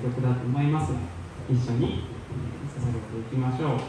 曲だと思いますが、一緒に捧げていきましょう。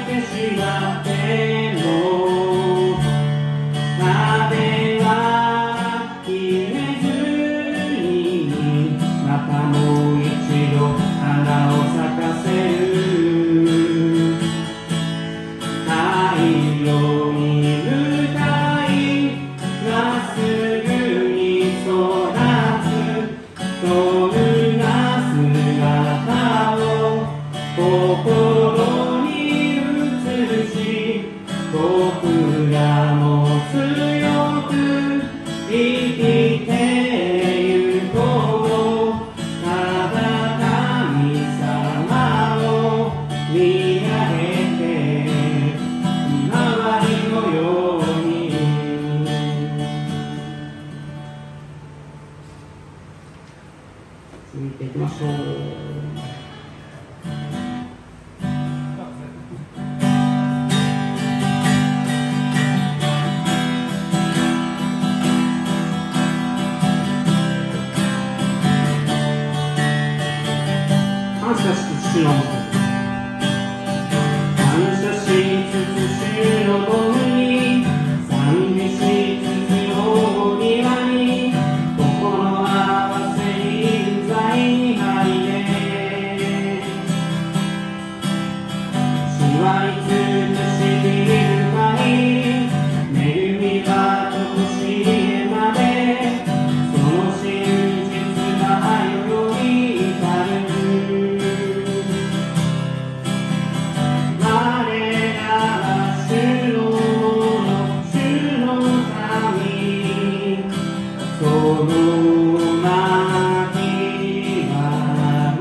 風は続いていきましょう。感謝しつつ主のもと感謝しつつ主の門に賛美しつつ大庭に心合わせ臨在に入れ主はいつくしみるかい恵みがとこしえまでその真実がより至る我らは主の主の民その牧場の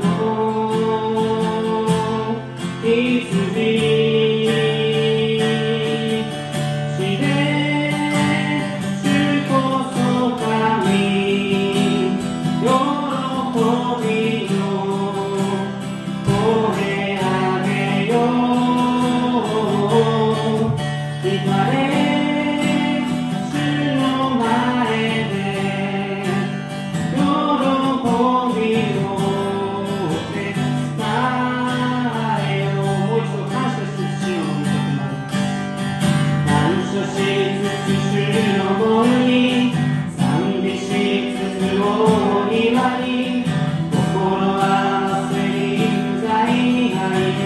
羊死で主こそ神喜びの声上げよう光れ主の前で喜びを伝えよう。もう一度感謝しつつ主の御言葉感謝しつつ主の門に賛美しつつ大庭に心合わせ臨在に入れ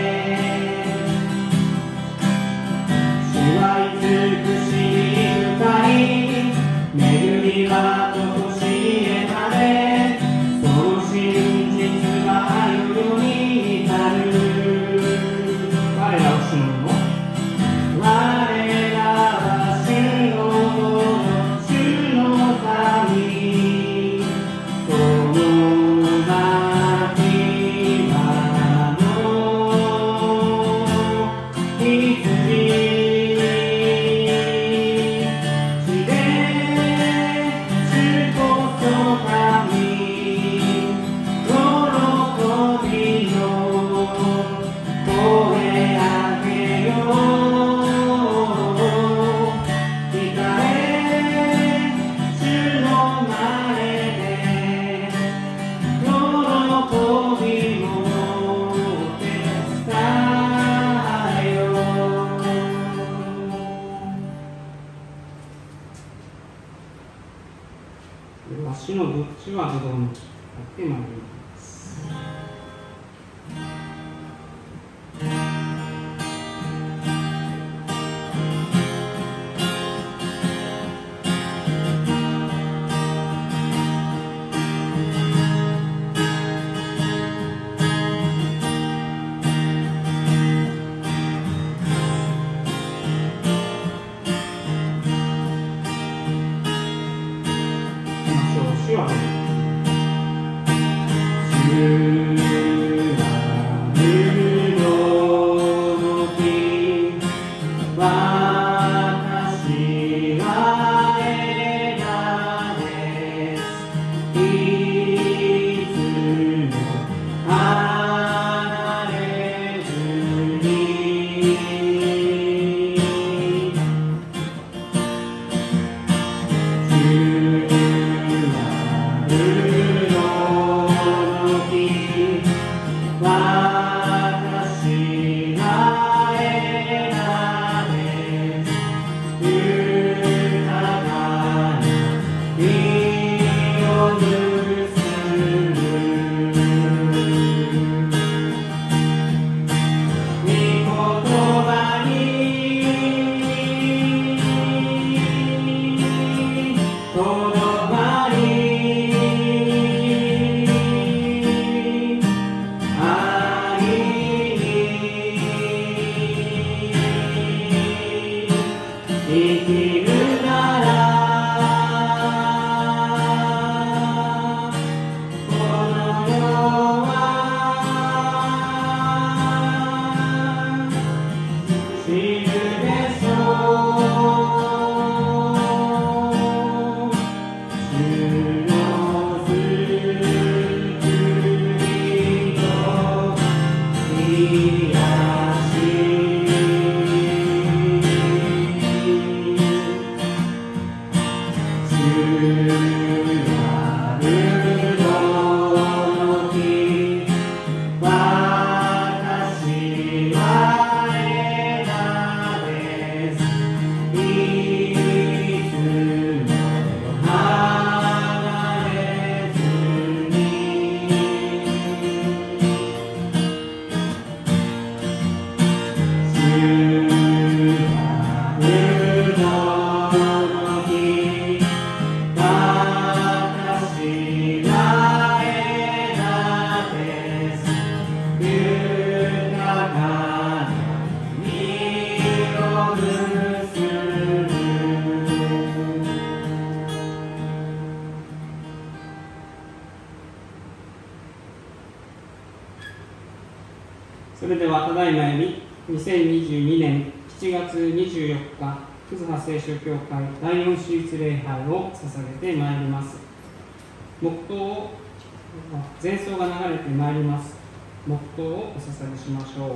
主はいつくしみ深い恵みはとこしえまでその真実が世に至る我らは主のもの我らは主のもの主の民その牧場の羊死で主こそ神喜びの声上げよう光れ主の前で喜びを伝えよう。では主のどっちはどうにかってまいります。主は主それではただいまより2022年7月24日葛葉聖書教会第4手術礼拝を捧げてまいります。黙祷を前奏が流れてまいります。黙祷をお捧げしましょう。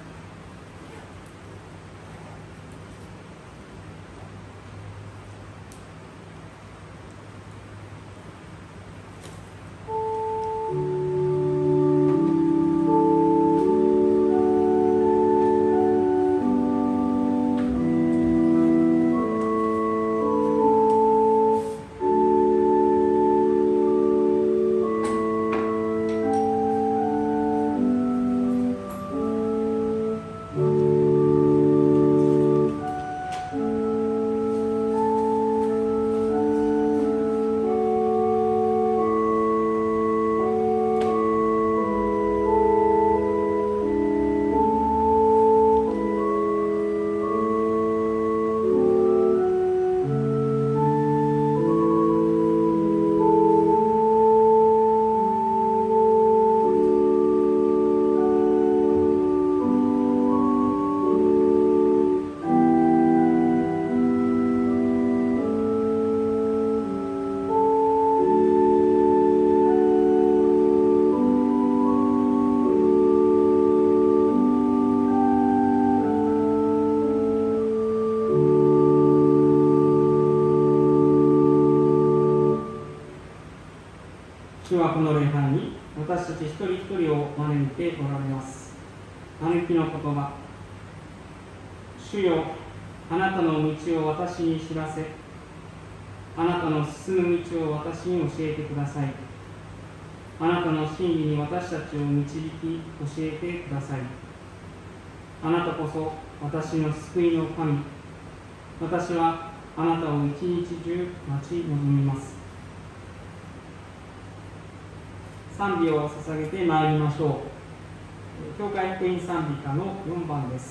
主はこの礼拝に私たち一人一人を招いておられます。招きの言葉、主よ、あなたの道を私に知らせ、あなたの進む道を私に教えてください。あなたの真理に私たちを導き教えてください。あなたこそ私の救いの神。私はあなたを一日中待ち望みます。賛美を捧げてまいりましょう。教会福音賛美歌の4番です。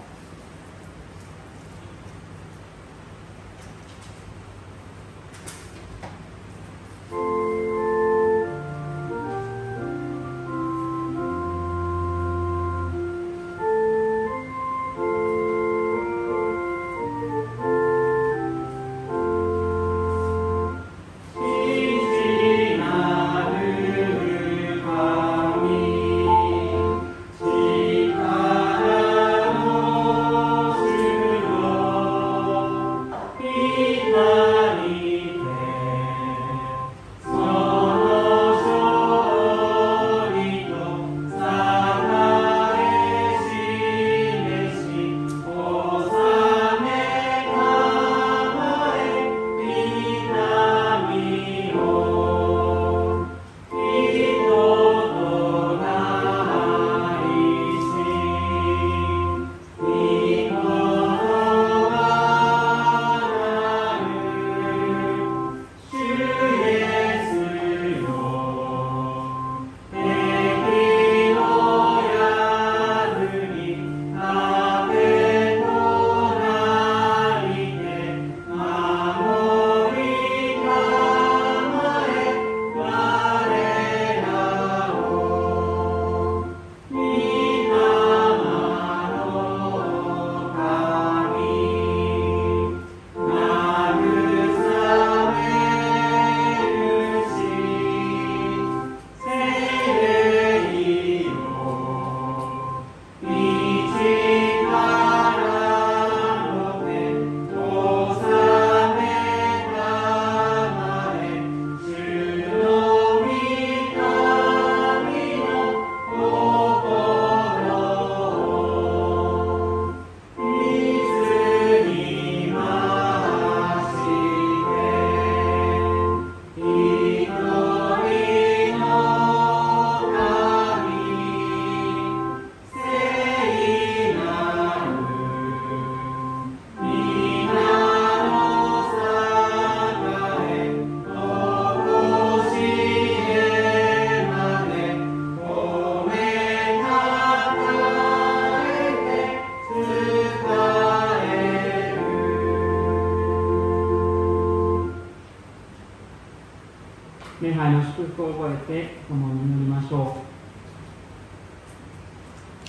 礼拝の祝福を覚えて共に祈りましょう。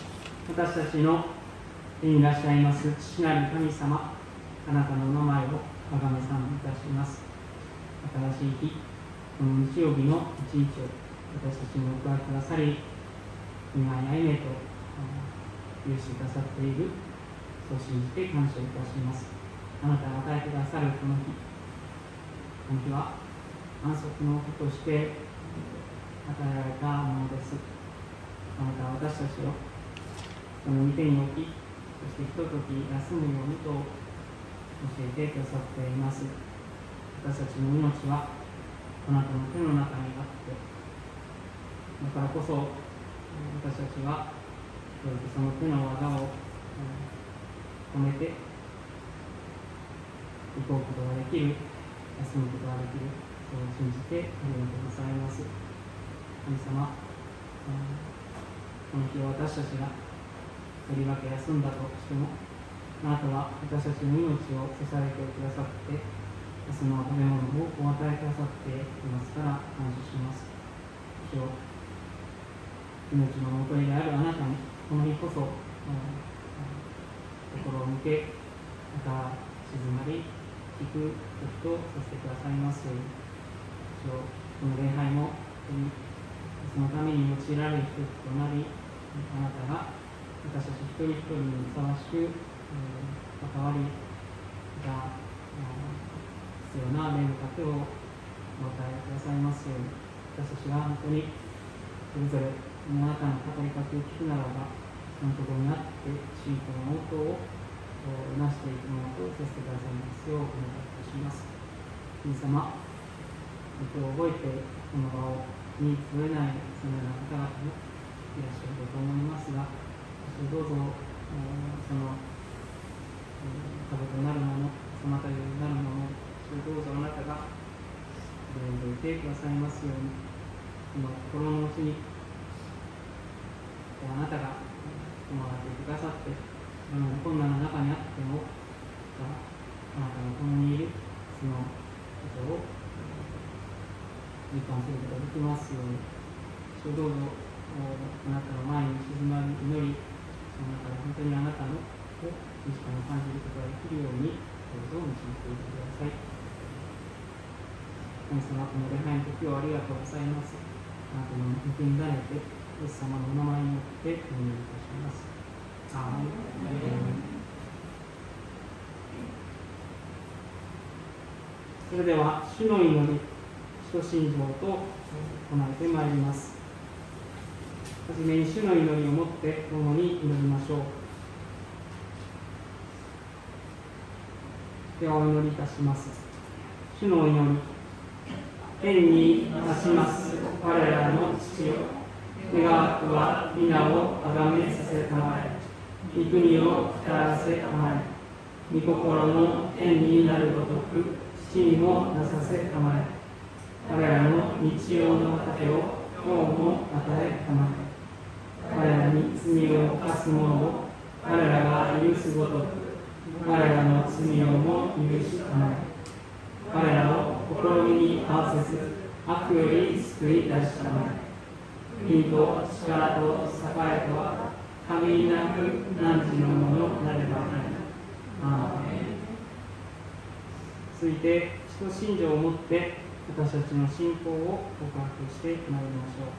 私たちの天にいらっしゃいます父なる神様、あなたの名前をあがめ賛美いたします。新しい日、この日曜日の一日を私たちにお加えくださり、今や歩めと許してくださっている、そう信じて感謝いたします。あなたが与えてくださるこの日は安息の日として与えられたものです。あなたは私たちをその御手に置き、そしてひととき休むようにと教えてくださっています。私たちの命はあなたの手の中にあって、だからこそ私たちはその手の技を止めて行こうことができる、休むことができる、そう信じてありがとうございます。神様、この日は私たちがとりわけ休んだとしても、あなたは私たちの命を支えてくださって、その食べ物をお与えくださっていますから感謝します。主よ、命のもとであるあなたにこの日こそ心を向け、また静まり聞く時とさせてくださいますように、主よ、この礼拝もそのために用いられる一つとなり、あなたが私たち一人一人にふさわしく関わりが必要な霊の糧をお与えくださいますように、私たちは本当にそれぞれあなたの語りかけを聞くならば、そのところにあって信仰の応答をなしていくものとさせてくださいますようお願いいたします。神様、今日覚えてこの場に集えないそのような方々もいらっしゃると思いますが、どうぞその壁となるもの、妨げになるもの、それどうぞあなたが覚えてくださいますように、この心の内にあなたが伴っていてくださって、困難の中にあってもあなたが共にいるそのことを実感することができますように、どうぞあなたの前に静まり祈り、その中で本当にあなたの身近に感じることができるようにどうぞ導いていてください。神様、この礼拝の時をありがとうございます。あなたの御手に委ねてイエス様のお名前によってお願いいたします。アーメン。それでは主の祈り、使徒信条と唱えてまいります。はじめに主の祈りをもって共に祈りましょう。ではお祈りいたします。主の祈り、天に立ちます我らの父よ、願わくは皆をあがめさせたまえ、御国を来らせたまえ、御心の天になるごとく地にもなさせたまえ、我らの日曜の糧を今日も与えたまえ、我らに罪を犯す者を我らが許すごとく我らの罪をも許したまえ、我らを試みに合わせず悪より救い出したまえ、義と力と栄とは限りなく汝のものなればなり。アーメン。続いて使徒信条をもって私たちの信仰を告白してまいりましょう。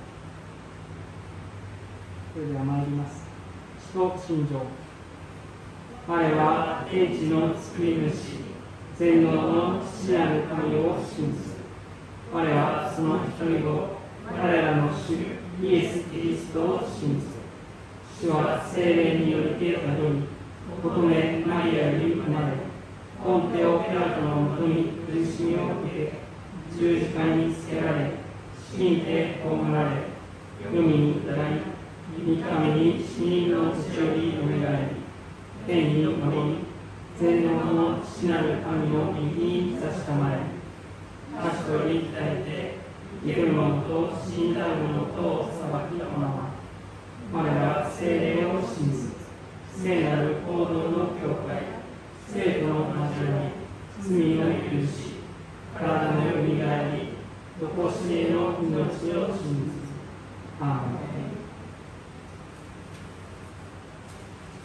それでは参ります。使徒信条。我は天地の救い主、全能の父なる神を信ず。我はその一人を、我らの主イエス・キリストを信ず。主は聖霊によりて宿り、乙女マリアより生まれ、ポンテオ・ピラトのもとに苦しみを受け、十字架につけられ、死にて葬られ、黄泉に下り、三日目に死人のうちよりよみがえり、天に昇り、全能の父なる神の右に座したまえ、神と言い伝えて、生ける者と死んだ者とを裁き行わ我らは聖霊を信ず、聖なる行動の教会、生徒の交わり、罪の許し、体のよみがえり、とこしえの命を信ず。アーメン。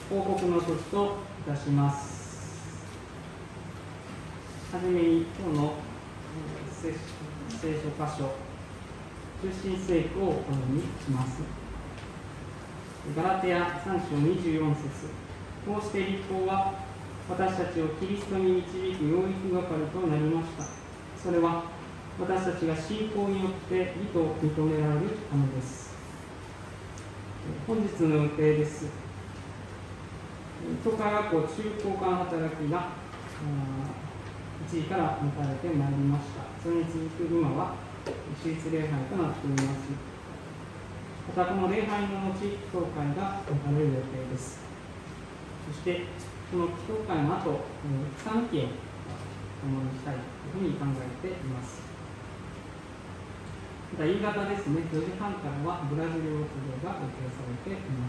報告の時といたします。はじめに今日の聖書箇所、中心聖句をお読みします。ガラテヤ3章24節。こうして立法は私たちをキリストに導く養育係となりました。それは私たちが信仰によって義と認められるためです。本日の予定です。東海学校中高科の働きが1時から迎えてまいりました。それに続く今は主日礼拝となっております。またこの礼拝の後、祈祷会が行われる予定です。そしてこの祈祷会の後、賛美を共にしたいというふうに考えています。また夕方ですね、4時半からはブラジル牧場が予定されています。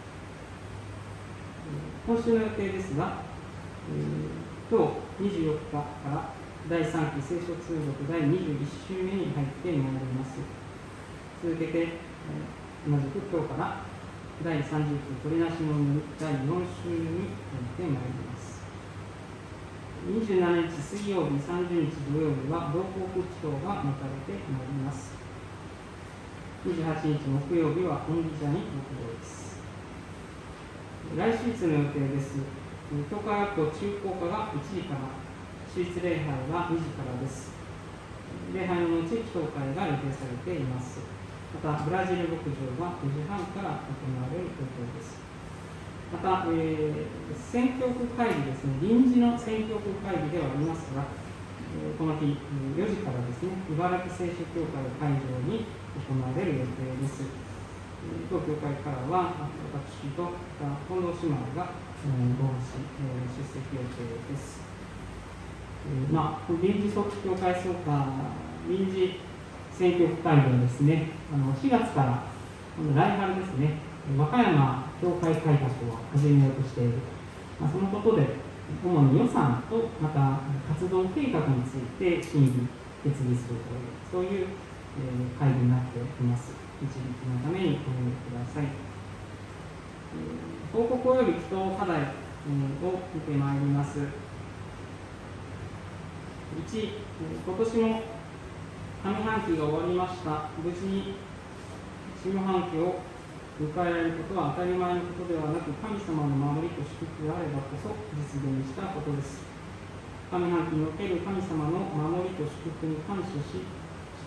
今週の予定ですが、今日24日から第3期聖書通読第21週目に入ってまいります。続けて、同じく今日から第30期取りなしの祈り第4週に入ってまいります。27日水曜日、30日土曜日は同国祈祷が持たれてまいります。28日木曜日は本社に牧場です。来週日の予定です。東海学校中高科が1時から、主日礼拝が2時からです。礼拝の後、祈祷会が予定されています。また、ブラジル牧場は9時半から行われる予定です。また、選挙区会議ですね、臨時の選挙区会議ではありますが、この日、4時からですね、茨城聖書協会会場に行われる予定です。当教会からは、私と近藤姉妹が同志、出席予定です。臨時教会総会、臨時選挙区会議はですね、4月から来春ですね、和歌山教会改革を始めようとしている。そのことで、主に予算とまた活動計画について審議、決議するという、そういう会議になっています。一日のためにお読みください。報告及び祈祷課題を見てまいります。1、今年も上半期が終わりました。無事に下半期を迎えられることは当たり前のことではなく、神様の守りと祝福があればこそ実現したことです。上半期における神様の守りと祝福に感謝して、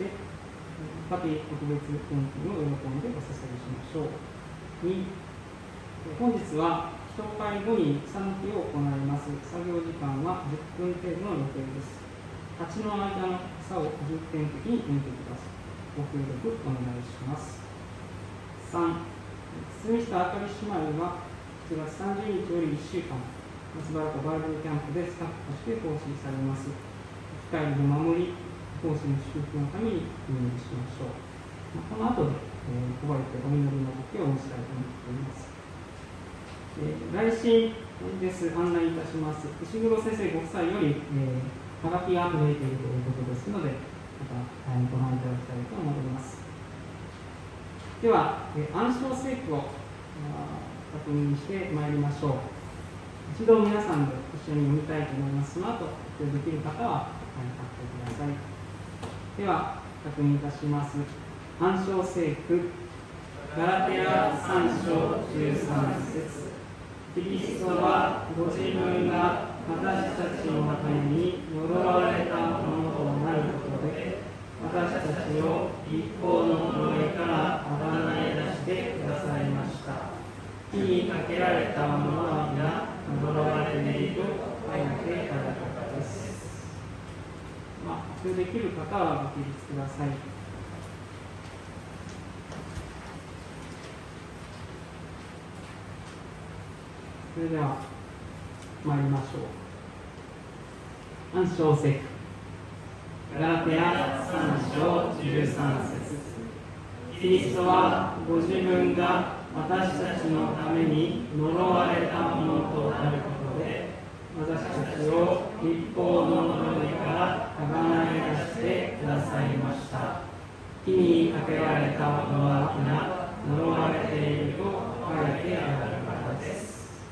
家庭特別献金を喜んでお捧げしましょう。2、本日は祈祷会後に賛美を行います。作業時間は10分程度の予定です。8の間の差を重点的に見てください。ご協力お願いします。3、住下あかり姉妹は7月30日より1週間、松原湖バイブルキャンプでスタッフとして奉仕されます。機会の守り、奉仕の祝福のためにお祈りしましょう。この後で、呼ばれてお祈りの時をおしたいと思っています。来信です。案内いたします。石黒先生ご夫妻より、はがきが届いているということですので、また、ご覧いただきたいと思います。では、暗唱聖句を確認してまいりましょう。一度皆さんで一緒に読みたいと思います。その後、できる方は書いてください。では、確認いたします。暗唱聖句、ガラテヤ3章13節。キリストはご自分が私たちのために呪われたものとなることで、私たちを立法の呪いからあがない出してくださいました。火にかけられたものは皆呪われていると書いていただくからです。それできる方はご起立ください。それでは参りましょう。暗唱聖句、ガラテヤ3章13節。キリストはご自分が私たちのために呪われたものとなることで、私たちを立法の呪いからあがない出してくださいました。火にかけられたものは皆呪われていると書いてあるからです。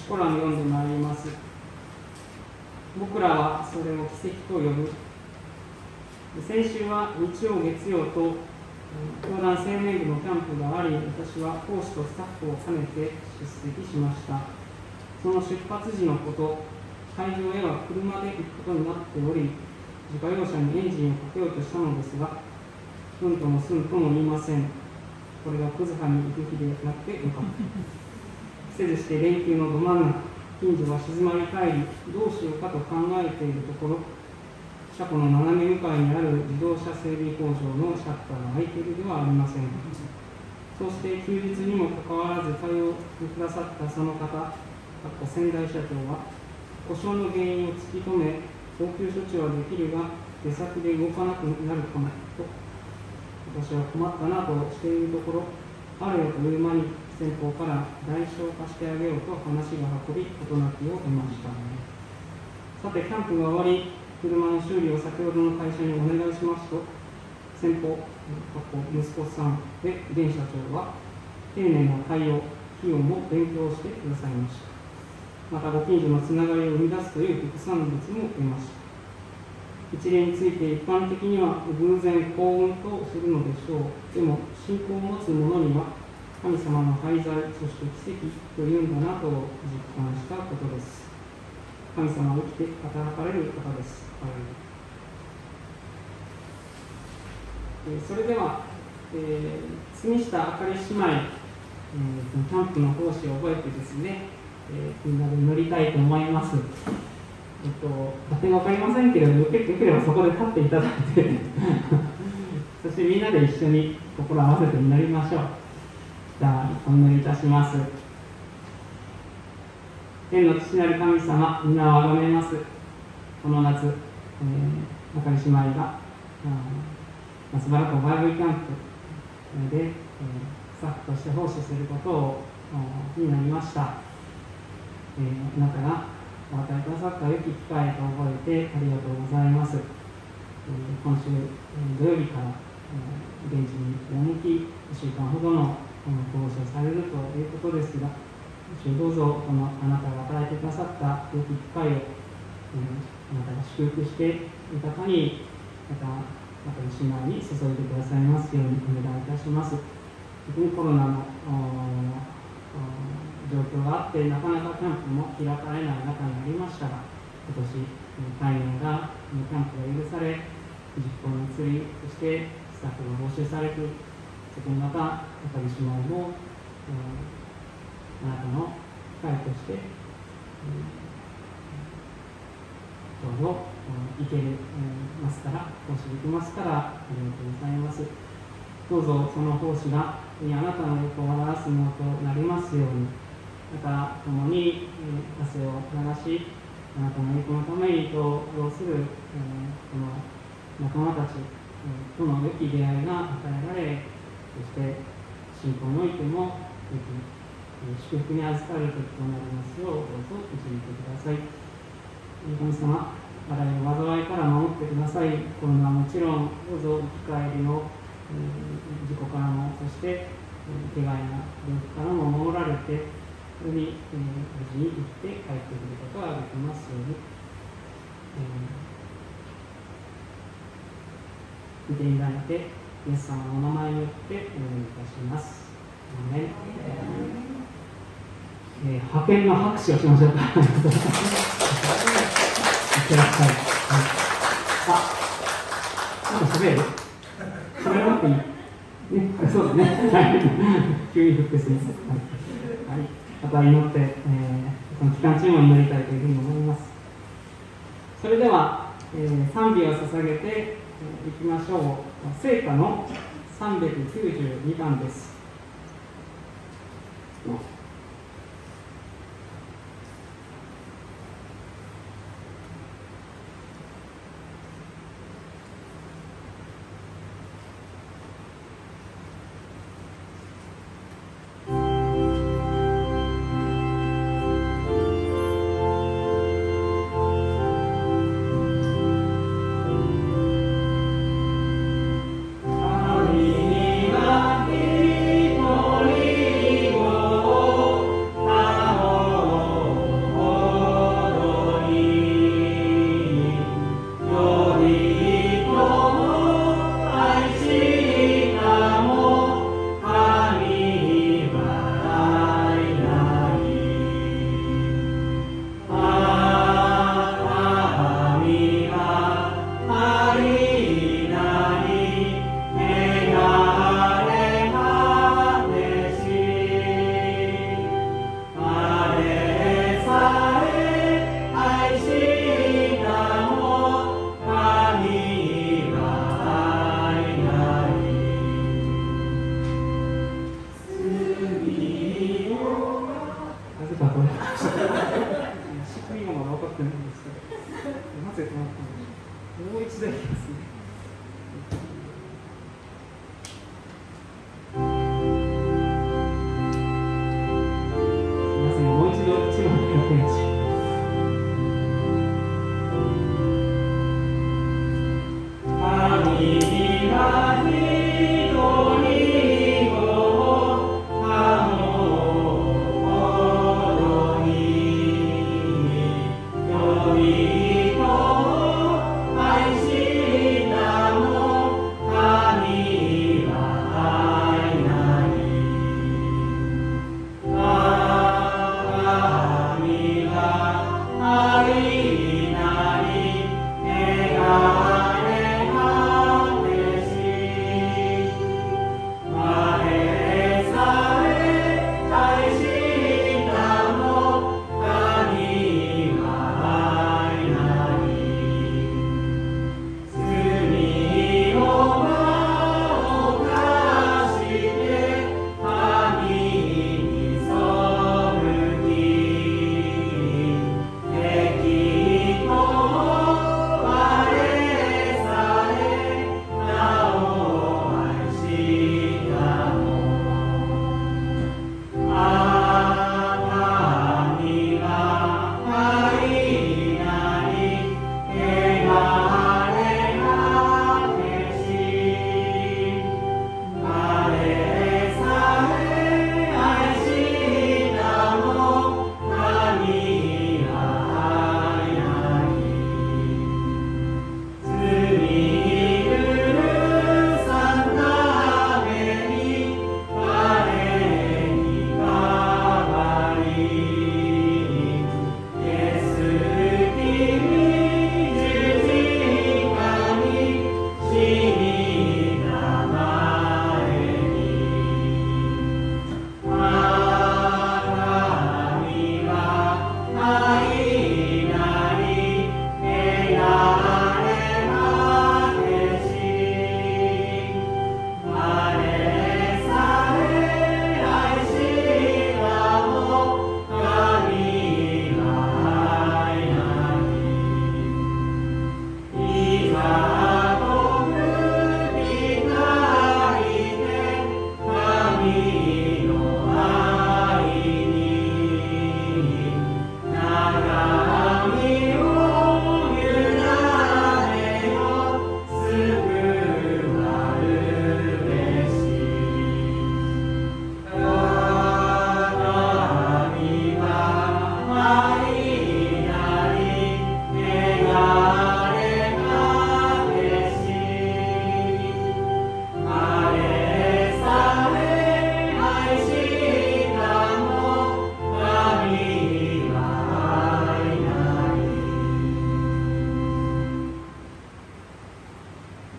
コラム読んでまいります。僕らはそれを奇跡と呼ぶ。先週は日曜月曜と教団青年部のキャンプがあり、私は講師とスタッフを兼ねて出席しました。その出発時のこと、会場へは車で行くことになっており、自家用車にエンジンをかけようとしたのですが、うんともすんとも言いません。これがクズハに行く日でなってよかった。せずして連休のど真ん中、近所は静まり返り、どうしようかと考えているところ、車庫の斜め向かいにある自動車整備工場のシャッターが開いているではありませんか。そして休日にもかかわらず対応してくださったその方、先代社長は、故障の原因を突き止め、応急処置はできるが、出先で動かなくなるかもと、私は困ったなとしているところ、あるよという間に先方から代償化してあげようと話が運び、事なきを得ました。さて、キャンプが終わり、車の修理を先ほどの会社にお願いしますと、先方、息子さんで現社長は、丁寧な対応、費用も勉強してくださいました。また、ご近所のつながりを生み出すという副産物も得ました。一例について一般的には偶然幸運とするのでしょう。でも信仰を持つ者には神様の廃材、そして奇跡というんだなと実感したことです。神様は生きて働かれる方です。それでは、住下あかり姉妹、キャンプの奉仕を覚えてですね、みんなで祈りたいと思います。場所が分かりませんけれども、よければそこで立っていただいてそしてみんなで一緒に心を合わせて祈りましょう。じゃあ、お祈りいたします。天の父なる神様、皆をあがめます。この夏、あかり姉妹が松原湖バイブルキャンプで、スタッフとして奉仕することになりました。あなたがお与えくださった良き機会と覚えてありがとうございます。今週土曜日から現地に赴き、1週間ほどの奉仕をされるということですが、どうぞこのあなたが与えてくださった良き機会をあなたが祝福して豊かにまた姉妹に注いでくださいますようにお願いいたします。特にコロナの状況があってなかなかキャンプも開かれない中にありましたが、今年対面がキャンプが許され、実行に移り、そしてスタッフが募集されて、そこにまたあかり姉妹もあなたの機会としてどうぞ行けますから、奉仕できますからありがとうございます。どうぞその奉仕があなたの横を表すものとなりますように、また共に汗を流し、あなたの横のためにと要するこの仲間たちとの良き出会いが与えられ、そして信仰においても祝福に預かる時となりますよう、どうぞ導いてください。神様、あらゆる災いから守ってください。コロナはもちろん、どうぞ生き返りの事故からも、そして怪我や病気からも守られて、それに無事に生きて帰ってくることができますように、見ていただいて、イエス様のお名前によってお願いいたします。アーメン。派遣の拍手をしましょうか。いってらっしゃい。なんか喋る？喋らなくていい。ね、そうですね。はい。急に復活です。はい。また祈って、この期間中も祈りたいというふうに思います。それでは、賛美を捧げていきましょう。聖歌の392番です。 神には一人を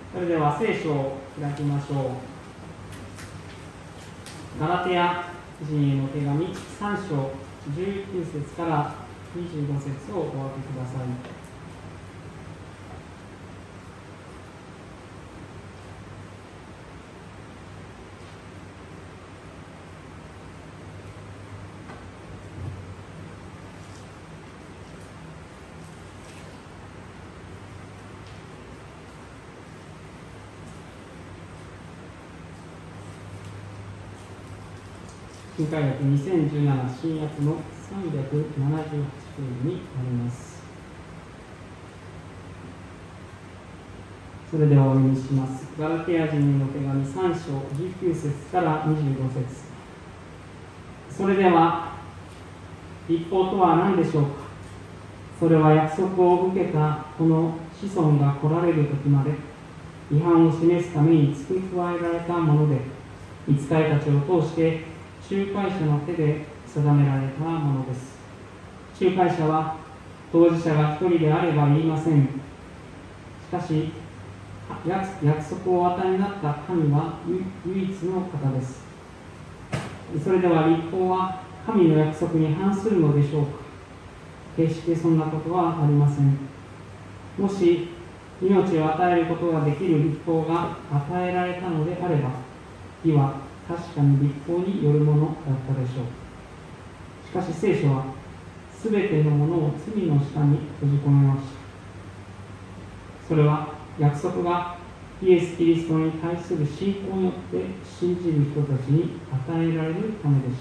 それでは聖書を開きましょう。ガラテヤ人への手紙3章19節から25節をお分けください。新海訳2017新約の378ページになります。それではお読みします。ガラテヤ人への手紙3章19節から25節。それでは立法とは何でしょうか。それは約束を受けたこの子孫が来られる時まで違反を示すために付け加えられたもので、御使いたちを通して仲介者の手で定められたものです。仲介者は当事者が一人であれば言いません。しかし約束をお与えになった神は唯一の方です。それでは立法は神の約束に反するのでしょうか。決してそんなことはありません。もし命を与えることができる立法が与えられたのであれば、義は確かに立法によるものだったでしょう。しかし聖書はすべてのものを罪の下に閉じ込めました。それは約束がイエス・キリストに対する信仰によって信じる人たちに与えられるためでした。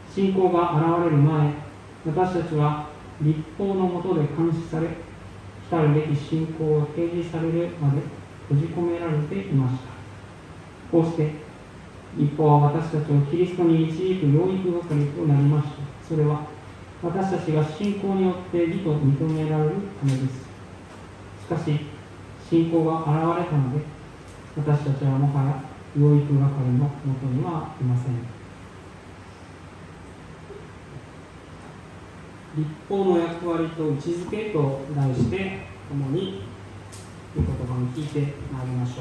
信仰が現れる前、私たちは立法の下で監視され、来るべき信仰を提示されるまで閉じ込められていました。こうして立法は私たちをキリストに導く養育係となりました。それは私たちが信仰によって義と認められるためです。しかし信仰が現れたので、私たちはもはや養育係のもとにはいません。立法の役割と位置づけと題して共に御言葉を聞いてまいりましょう。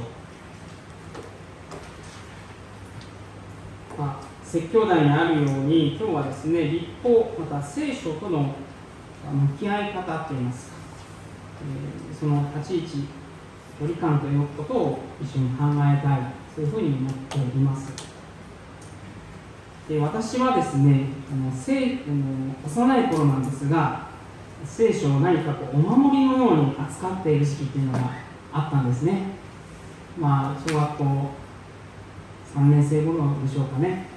説教題にあるように、今日はですね、立法また聖書との向き合い方といいますか、その立ち位置、距離感ということを一緒に考えたい、そういうふうに思っています。で、私はですね、幼い頃なんですが、聖書を何かお守りのように扱っている時期というのがあったんですね。小学校3年生頃でしょうかね。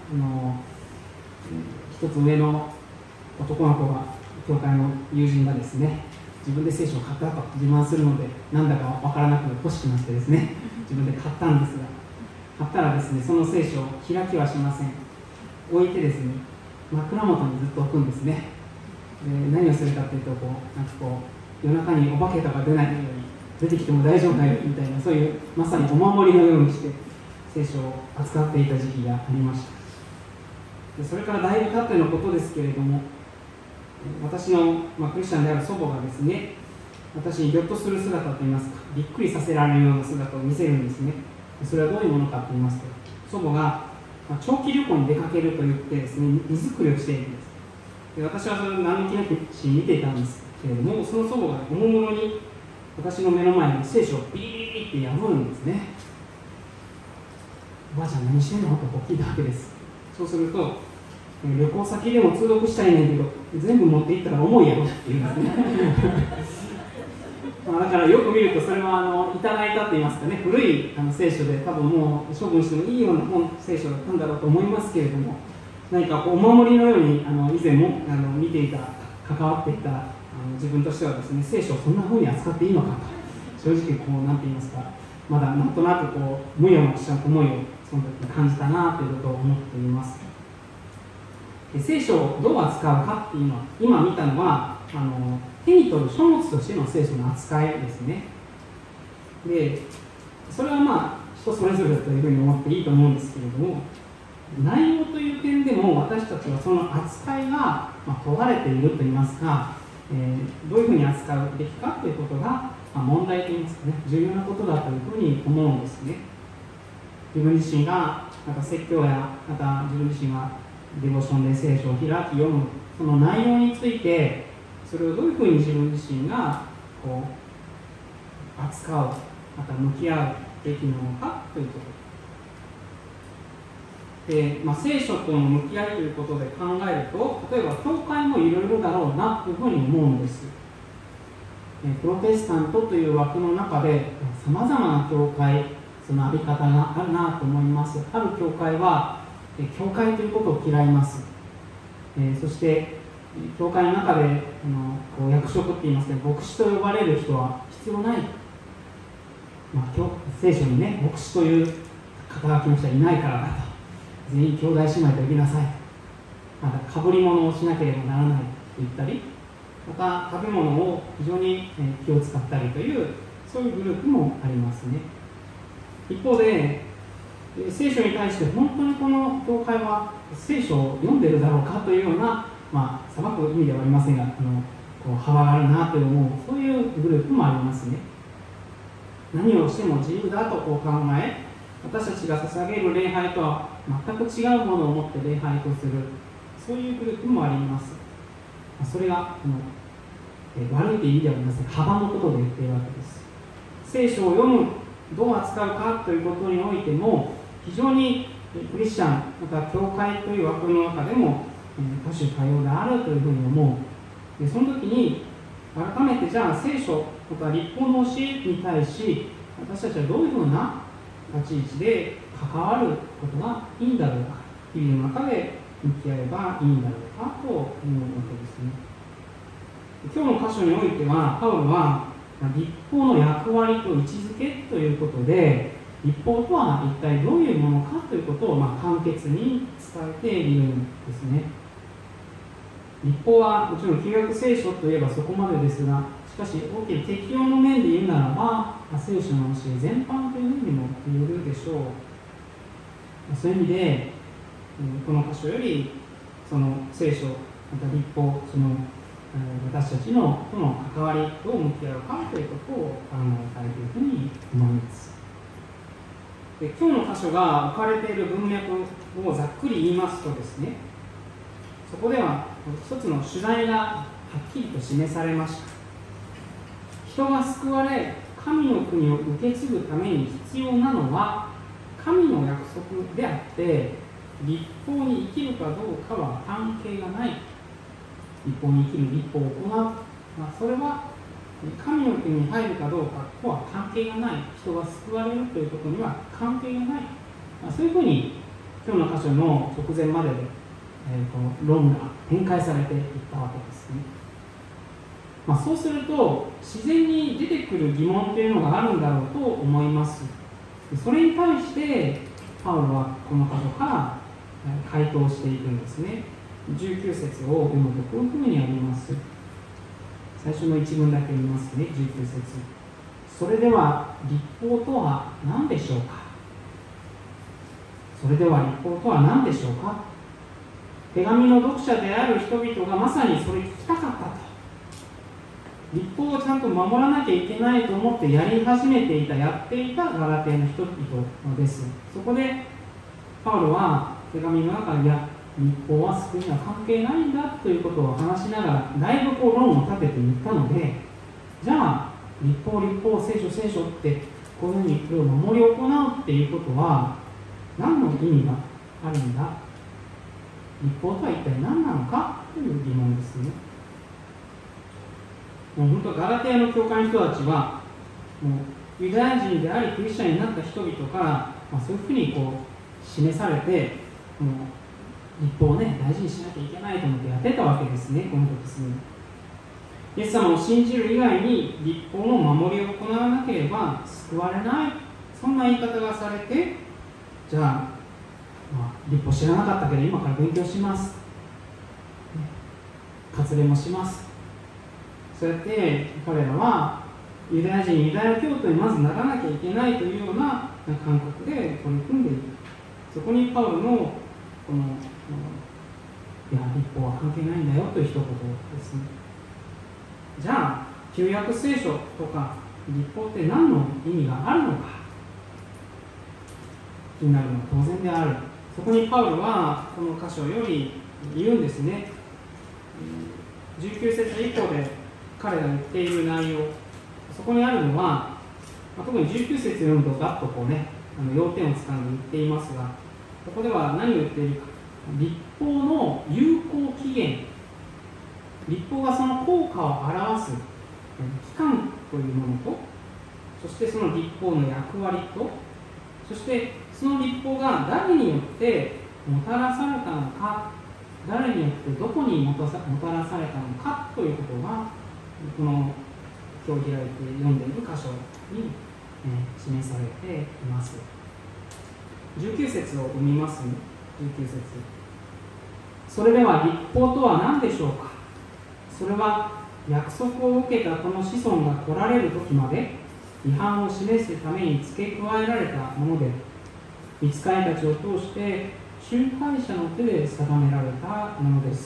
一つ上の男の子が、教会の友人がですね、自分で聖書を買ったと自慢するので、なんだかわからなく欲しくなってですね、自分で買ったんですが、買ったらですね、その聖書を開きはしません。置いてですね、枕元にずっと置くんですね。で、何をするかというと、夜中にお化けとか出ないように、出てきても大丈夫だよみたいな、そういうまさにお守りのようにして聖書を扱っていた時期がありました。で、それからだいぶ経ってのことですけれども、私の、クリスチャンである祖母がですね、私にぎょっとする姿といいますか、びっくりさせられるような姿を見せるんですね。それはどういうものかと言いますと、祖母が長期旅行に出かけると言ってですね、荷造りをしているんです。で、私はそれを何気なく見ていたんですけれども、その祖母がおもむろに私の目の前に聖書をビリビリって破るんですね。おばあちゃん何してんのと聞いたわけです。そうすると、旅行先でも通読したいねんけど、全部持っていったら重いやろって言うんですね。だからよく見ると、それはいただいたと言いますかね、古い聖書で多分もう処分してもいいような聖書だったんだろうと思いますけれども、何かお守りのように以前も見ていた、関わっていた自分としてはですね、聖書をそんな風に扱っていいのかと、正直なんて言いますか、まだなんとなく無用な思いをその時に感じたなということを思っています。で、聖書をどう扱うかっていうのは、今見たのは手に取る書物としての聖書の扱いですね。で、それは人それぞれというふうに思っていいと思うんですけれども、内容という点でも私たちはその扱いが問われているといいますか、どういうふうに扱うべきかということが問題といいますかね、重要なことだというふうに思うんですね。自分自身がまた説教や、また自分自身がデボーションで聖書を開き読む、その内容について、それをどういうふうに自分自身がこう扱う、また向き合うべきなのかということで、聖書との向き合いということで考えると、例えば教会もいろいろだろうなというふうに思うんです。プロテスタントという枠の中でさまざまな教会、そのあり方があるなと思います。ある教会は教会ということを嫌います。そして教会の中でこう役職って言いますけど、牧師と呼ばれる人は必要ない、聖書にね、牧師という肩書きの人はいないからだと、全員兄弟姉妹と呼びなさい、またかぶり物をしなければならないと言ったり、また食べ物を非常に気を使ったりという、そういうグループもありますね。一方で聖書に対して本当にこの教会は聖書を読んでるだろうかというような、裁く意味ではありませんが、こう幅があるなと思う、そういうグループもありますね。何をしても自由だとこう考え、私たちが捧げる礼拝とは全く違うものを持って礼拝とする、そういうグループもあります。それが悪いという意味ではありません。幅のことで言っているわけです。聖書を読む、どう扱うかということにおいても、非常にクリスチャン、また教会という枠の中でも多種多様であるというふうに思う。でその時に改めて、じゃあ聖書とか律法の教えに対し、私たちはどういうふうな立ち位置で関わることがいいんだろうか、日々の中で向き合えばいいんだろうかと思うわけですね。今日の箇所においては、パウロは律法の役割と位置づけということで、律法とは一体どういうものかということを簡潔に伝えているんですね。律法はもちろん旧約聖書といえばそこまでですが、しかし大きな適用の面で言うならば、聖書の教え全般というふうにも言えるでしょう。そういう意味で、この箇所よりその聖書、また律法、その私たちのとの関わり、どう向き合うかということを考えたいというふうに思います。で、今日の箇所が置かれている文脈をざっくり言いますとですね、そこでは一つの主題がはっきりと示されました。人が救われ、神の国を受け継ぐために必要なのは神の約束であって、律法に生きるかどうかは関係がない。律法に生きる、律法を行う、それは神の国に入るかどうかとは関係がない。人が救われるということには関係がない。そういうふうに今日の箇所の直前までで、論が展開されていったわけですね。そうすると自然に出てくる疑問というのがあるんだろうと思います。それに対してパウロはこの箇所から回答していくんですね。19節を読むとこういうふうにあります。最初の一文だけ読みますね。19節。それでは律法とは何でしょうか。それでは律法とは何でしょうか。手紙の読者である人々がまさにそれ聞きたかったと。律法をちゃんと守らなきゃいけないと思ってやり始めていた、やっていたガラテヤの人々です。そこでパウロは手紙の中に、律法は救いには関係ないんだということを話しながら、だいぶ論を立てていったので、じゃあ律法、聖書ってこういうふうにこれを守り行うっていうことは何の意味があるんだ、律法とは一体何なのかという疑問ですね。もう本当、ガラテヤの教会の人たちはもうユダヤ人でありクリスチャンになった人々から、そういうふうに示されて、もう律法を大事にしなきゃいけないと思ってやってたわけですね。この時ですね、イエス様を信じる以外に律法の守りを行わなければ救われない、そんな言い方がされて、じゃあ、律法知らなかったけど今から勉強します、割礼もします、そうやって彼らはユダヤ人、ユダヤ教徒にまずならなきゃいけないというような感覚で取り組んでいる。そこにパウロのいや律法は関係ないんだよという一言ですね。じゃあ旧約聖書とか律法って何の意味があるのか気になるのは当然である。そこにパウロはこの箇所より言うんですね。19節以降で彼が言っている内容、そこにあるのは、特に19節読むとガッとこうね、要点をつかんで言っていますが、ここでは何を言っているか、律法の有効期限、律法がその効果を表す期間というものと、そしてその律法の役割と、そしてその律法が誰によってもたらされたのか、誰によってどこにもたらされたのかということが、この今日開いて読んでいる箇所に、示されています。19節を読みますね。19節。それでは律法とは何でしょうか。それは約束を受けたこの子孫が来られる時まで違反を示すために付け加えられたもので、御使いたちを通して仲介者の手で定められたものです。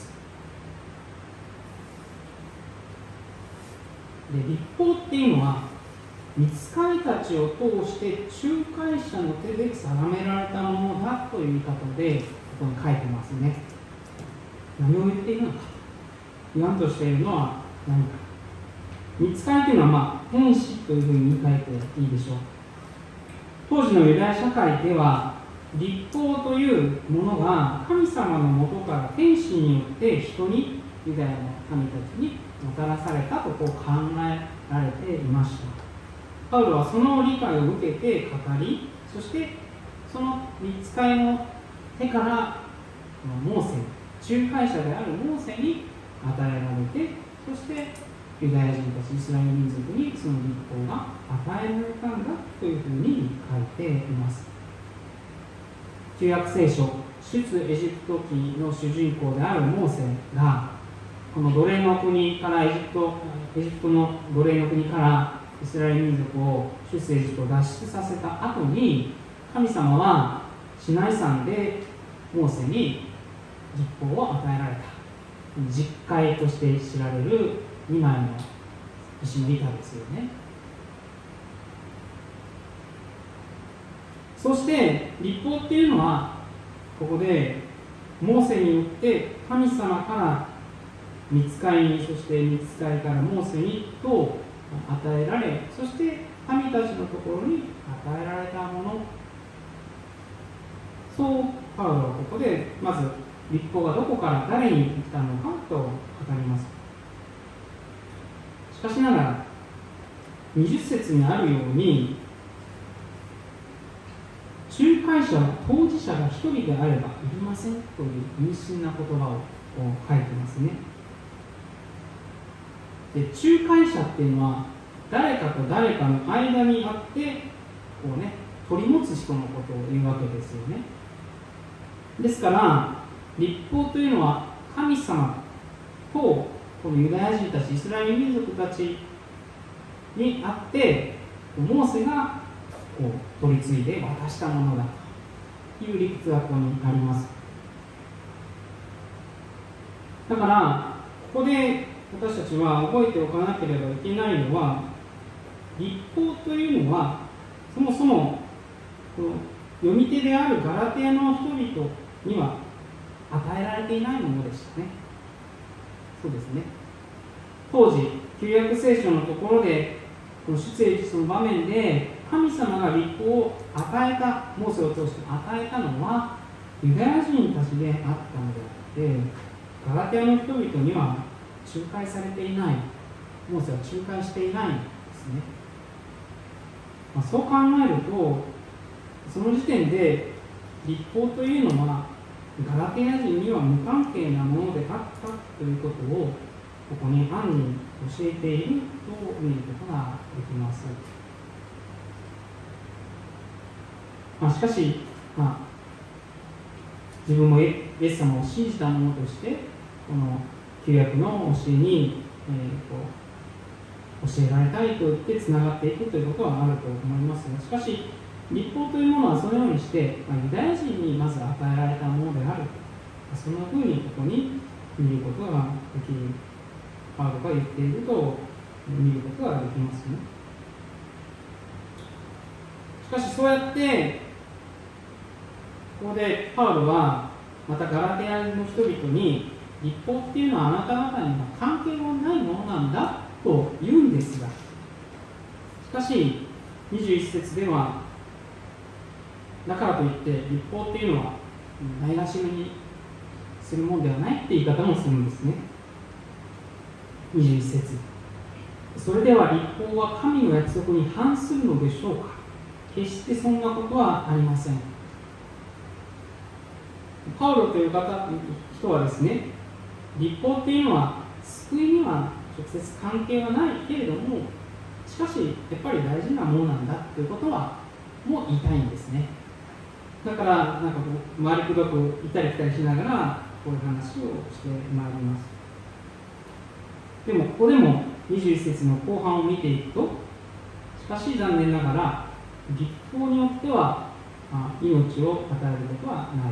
で、律法っていうのは御使いたちを通して仲介者の手で定められたものだという言い方でここに書いてますね。何を言っているのか、言わんとしているのは何か。御使いというのは、天使というふうに言い換えていいでしょう。当時のユダヤ社会では律法というものが神様のもとから天使によって人に、ユダヤの神たちにもたらされたとこう考えられていました。パウロはその理解を受けて語り、そしてその御使いの手からモーセ、仲介者であるモーセに与えられて、そしてユダヤ人たち、イスラエル民族にその律法が与えられたんだというふうに書いています。旧約聖書、出エジプト記の主人公であるモーセが、この奴隷の国からエジプトの奴隷の国からイスラエル民族を出エジプトを脱出させた後に、神様はシナイ山でモーセに律法を与えられた。十戒として知られる2枚の石の板ですよね。そして律法っていうのは、ここでモーセによって神様から御使いに、そして御使いからモーセにと与えられ、そして神たちのところに与えられたもの、そうパウロはここでまず律法がどこから誰に来たのかと語ります。しかしながら20節にあるように、仲介者は当事者が一人であればいりませんという優秀な言葉を書いてますね。で、仲介者っていうのは誰かと誰かの間にあってこうね、取り持つ人のことを言うわけですよね。ですから律法というのは神様とこのユダヤ人たち、イスラエル民族たちにあって、モーセがこう取り継いで渡したものだという理屈がここにあります。だからここで私たちは覚えておかなければいけないのは、律法というのはそもそもこの読み手であるガラテヤの人々には与えられていないものでしたね。そうですね。当時旧約聖書のところで、この出エジプトの場面で神様が律法を与えた、モーセを通して与えたのはユダヤ人たちであったのであって、ガラテヤの人々には仲介されていない、モーセは仲介していないんですね。そう考えると、その時点で律法というのはガラテヤ人には無関係なものであったということをここに暗に教えていると見ることができます。しかし、自分もイエス様を信じたものとしてこの旧約の教えに、教えられたりといってつながっていくということはあると思いますが、しかし律法というものはそのようにして、ユダヤ人にまず与えられたものである、そんなふうにここに見ることができる、パウロが言っていると見ることができますね。 かしそうやってここでパウロはまたガラテヤの人々に、律法っていうのはあなた方には関係のないものなんだと言うんですが、しかし21節では、だからといって律法っていうのはないがしろにするものではないって言い方もするんですね。21節、それでは律法は神の約束に反するのでしょうか。決してそんなことはありません。パウロという人はですね、律法っていうのは救いには直接関係はないけれども、しかしやっぱり大事なものなんだということはもう言いたいんですね。だからなんかこう回りくどく行ったり来たりしながらこういう話をしてまいります。でもここでも21節の後半を見ていくと、しかし残念ながら律法によっては命を与えることはない。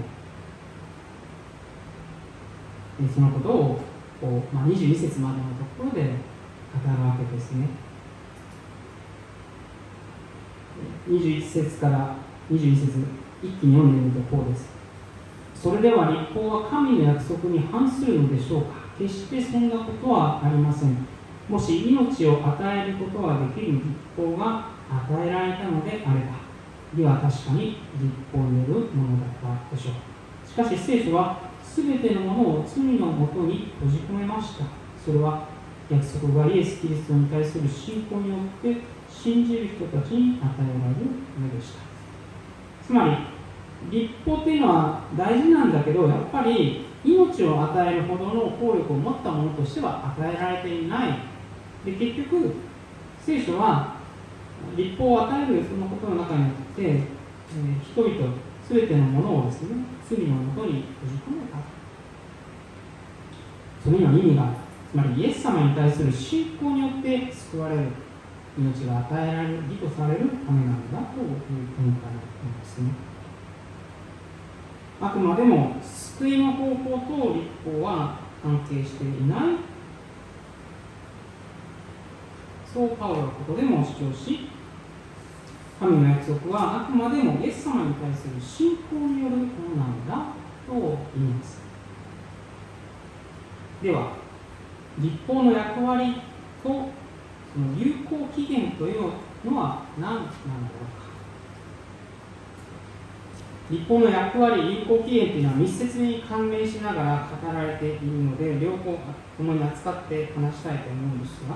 そのことを21節までのところで語るわけですね。21節から22節一気に読んでみるとこうです。それでは律法は神の約束に反するのでしょうか。決してそんなことはありません。もし命を与えることができる律法が与えられたのであれば、義は確かに律法によるものだったでしょう。しかし聖書はすべてのものを罪のもとに閉じ込めました。それは約束がイエス・キリストに対する信仰によって信じる人たちに与えられるのでした。つまり律法というのは大事なんだけど、やっぱり命を与えるほどの効力を持ったものとしては与えられていない。で、結局聖書は律法を与えるそのことの中によって、人々すべてのものをですね、罪のもとに閉じ込めた。それには意味がある。つまりイエス様に対する信仰によって救われる、命が与えられる、義とされるためなんだという見解なんですね。あくまでも救いの方法と律法は関係していない、そうパウロはここでも主張し、神の約束はあくまでもイエス様に対する信仰によるものなんだと言います。では、律法の役割とその有効期限というのは何なんだろうか。律法の役割、有効期限というのは密接に関連しながら語られているので、両方共に扱って話したいと思うんですが、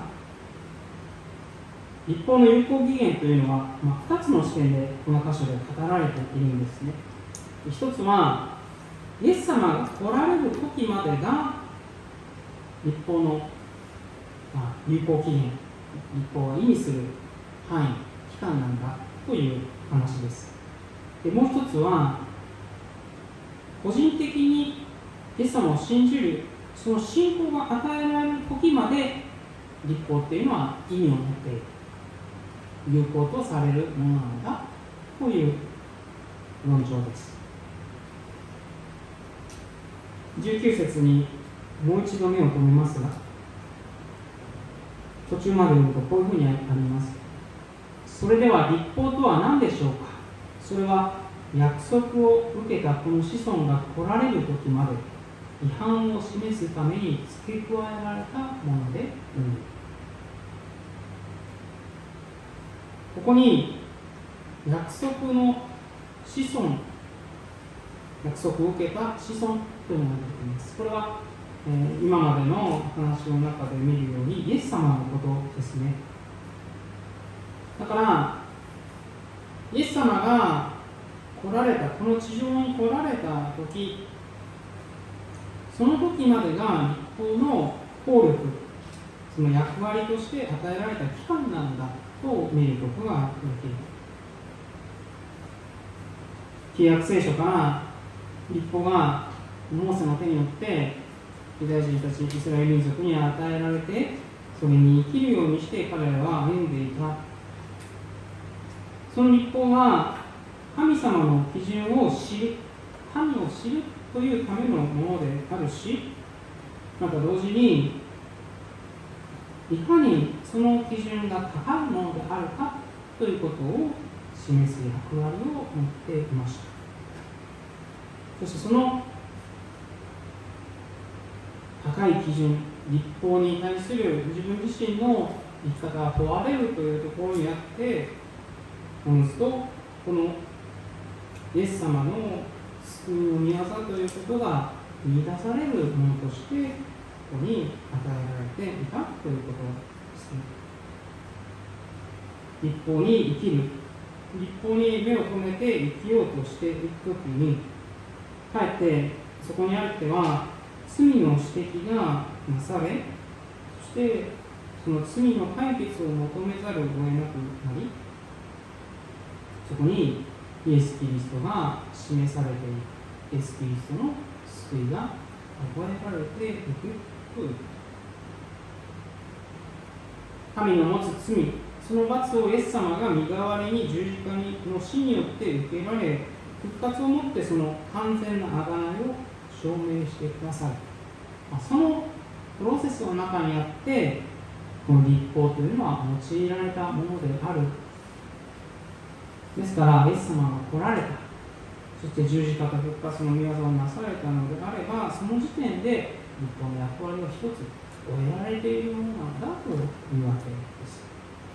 律法の有効期限というのは、2つの視点でこの箇所で語られているんですね。一つは、イエス様が来られる時までが律法の、有効期限、律法が意味する範囲、期間なんだという話です。で、もう一つは、個人的にイエス様を信じる、その信仰が与えられる時まで律法というのは意味を持っている。有効とされるものなんだという論調です。19節にもう一度目を留めますが、途中まで読むとこういうふうにあります。それでは律法とは何でしょうか。それは約束を受けたこの子孫が来られる時まで違反を示すために付け加えられたものである。ここに約束の子孫、約束を受けた子孫というのが出ています。これは、今までの話の中で見るようにイエス様のことですね。だからイエス様が来られた、この地上に来られた時、その時までが律法の効力、その役割として与えられた期間なんだと見ることができる。契約聖書から律法がモーセの手によってユダヤ人たち、イスラエル民族に与えられて、それに生きるようにして彼らは歩んでいた。その律法は神様の基準を知る、神を知るというためのものであるし、また同時にいかにその基準が高いものであるかということを示す役割を持っていました。そしてその高い基準、律法に対する自分自身の生き方が問われるというところにあって、おのずとこのイエス様の救いの御業ということが見出されるものとしてここに与えられていたということですね。律法に生きる、律法に目を留めて生きようとしていくときに、かえってそこにあっては罪の指摘がなされ、そしてその罪の解決を求めざるを得なくなり、そこにイエス・キリストが示されている、イエス・キリストの救いが与えられていくという。神の持つ罪、その罰をイエス様が身代わりに十字架の死によって受けられ、復活をもってその完全な贖いを証明してくださる。そのプロセスの中にあって、この律法というのは用いられたものである。ですから、イエス様が来られた、そして十字架と復活の御業をなされたのであれば、その時点で律法の役割を一つ終えられているものなんだというわけです。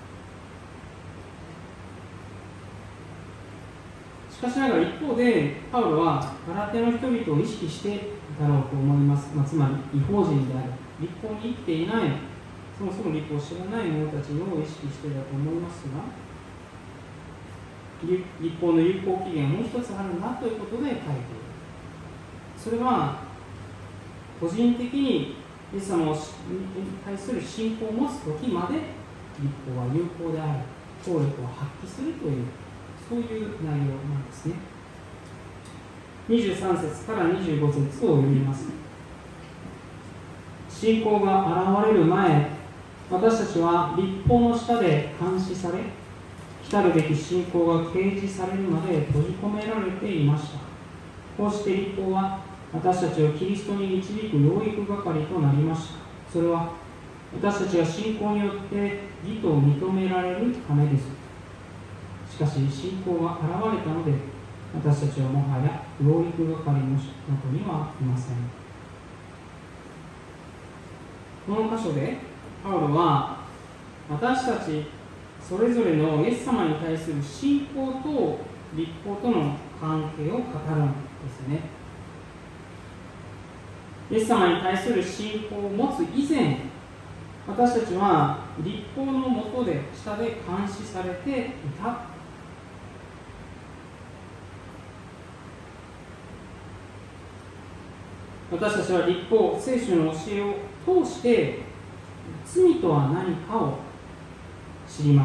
しかしながら一方で、パウロはガラテヤの人々を意識していたろうと思います。つまり、違法人である、律法に生きていない、そもそも律法を知らない者たちを意識していたと思いますが、律法の有効期限もう一つあるんだということで書いている。それは、個人的にイエス様に対する信仰を持つ時まで、律法は有効である、効力を発揮するという、そういう内容なんですね。23節から25節を読みます。信仰が現れる前、私たちは律法の下で監視され、来るべき信仰が掲示されるまで閉じ込められていました。こうして律法は私たちをキリストに導く養育係となりました。それは私たちが信仰によって義と認められるためです。しかし信仰が現れたので、私たちはもはや養育係のもとにはいません。この箇所でパウロは私たちそれぞれのイエス様に対する信仰と律法との関係を語るんですね。イエス様に対する信仰を持つ以前、私たちは律法の下で下で監視されていた。私たちは律法、聖書の教えを通して罪とは何かを知ります。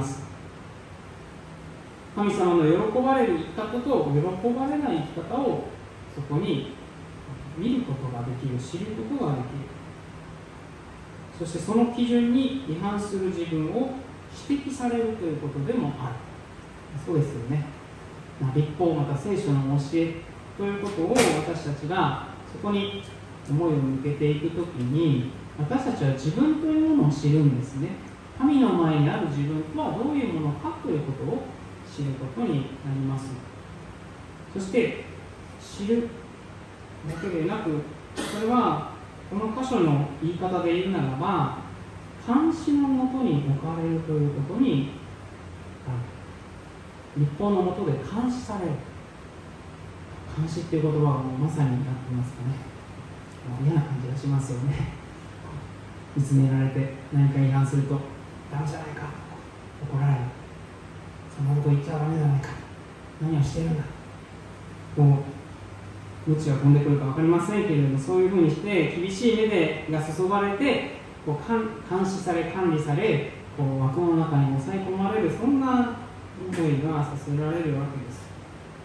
神様の喜ばれる生き方と喜ばれない生き方をそこに見ることができる、知ることができる。そしてその基準に違反する自分を指摘されるということでもある。そうですよね。律法また聖書の教えということを私たちがそこに思いを向けていくときに、私たちは自分というものを知るんですね。神の前にある自分とはどういうものかということを知ることになります。そして知るだけでなく、それはこの箇所の言い方で言うならば、監視のもとに置かれるということになる。律法のもとで監視される。監視っていう言葉はもうまさになってますかね。嫌な感じがしますよね。見つめられて何か違反するとダメじゃないか、怒られる、そんなこと言っちゃダメじゃないか、何をしてるんだ、こう無知が飛んでくるか分かりませんけれども、そういうふうにして厳しい目が注がれてこう監視され管理され、こう枠の中に抑え込まれる、そんな思いがさせられるわけです。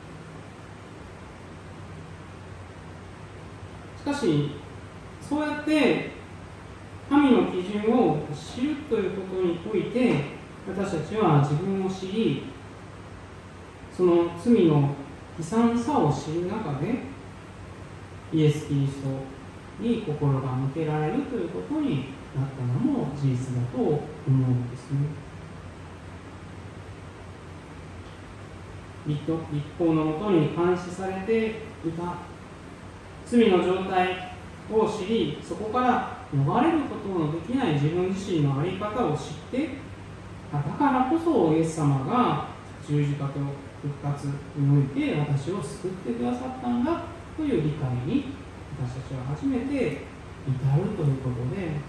しかしそうやって神の基準を知るということにおいて、私たちは自分を知り、その罪の悲惨さを知る中でイエス・キリストに心が向けられるということになったのも事実だと思うんですね。 立法のもとに監視されていた罪の状態を知り、そこから逃れることのできない自分自身の在り方を知って、だからこそイエス様が十字架と復活において私を救ってくださったんだという理解に私たちは初めて至るということであると思います。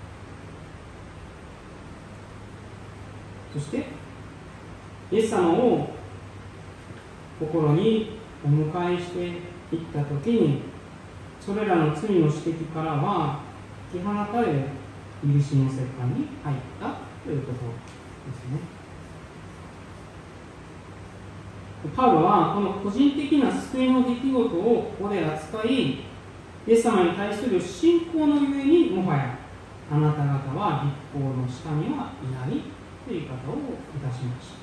そしてイエス様を心にお迎えしていったときに、それらの罪の指摘からは引き放たれ、許しの世界に入ったということですね。パウロはこの個人的な救いの出来事をここで扱い、イエス様に対する信仰のゆえに、もはやあなた方は立法の下にはいないという言い方をいたしました。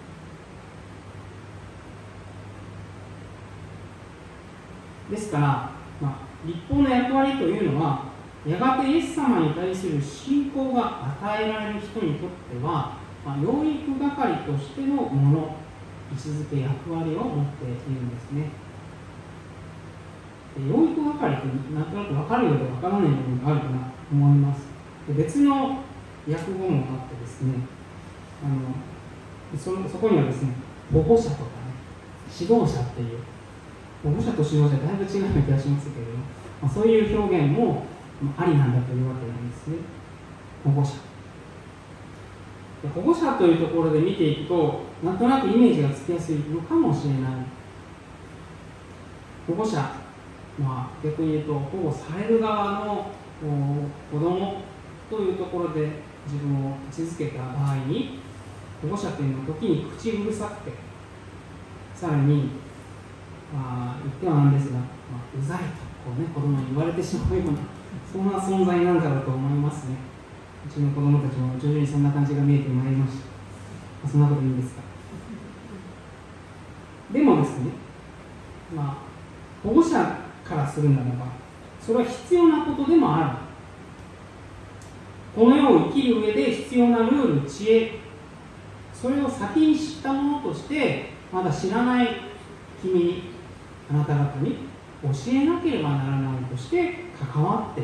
ですから、立法の役割というのは、やがてイエス様に対する信仰が与えられる人にとっては、養育係としてのもの、位置づけ、役割を持っているんですね。養育係ってなんとなく分かるようで分からない部分があるかなと思います。別の訳語もあってですね、そこにはですね、保護者とかね、指導者っていう、保護者と指導者だいぶ違うような気がしますけれども、そういう表現もありなんだというわけなんですね。保護者。保護者というところで見ていくと、なんとなくイメージがつきやすいのかもしれない。保護者、逆に言うと保護される側の子供というところで自分を位置づけた場合に、保護者というのは時に口うるさくて、さらに、言ってはなんですが、うざいと子供に言われてしまうような、そんな存在なんだろうと思いますね。うちの子供たちも徐々にそんな感じが見えてまいりました。そんなこといいんですか。でもですね、保護者からするならば、それは必要なことでもある。この世を生きる上で必要なルール、知恵、それを先に知ったものとして、まだ知らない君に、あなた方に教えなければならないとして関わっている。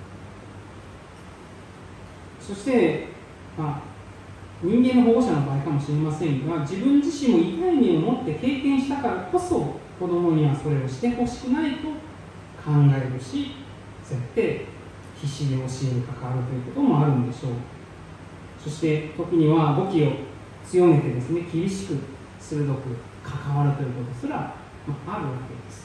そして、人間の保護者の場合かもしれませんが、自分自身も痛い目を持って経験したからこそ、子供にはそれをしてほしくないと考えるし、そうやって必死で教えに関わるということもあるんでしょう。そして時には語気を強めてですね、厳しく鋭く関わるということすらあるわけです。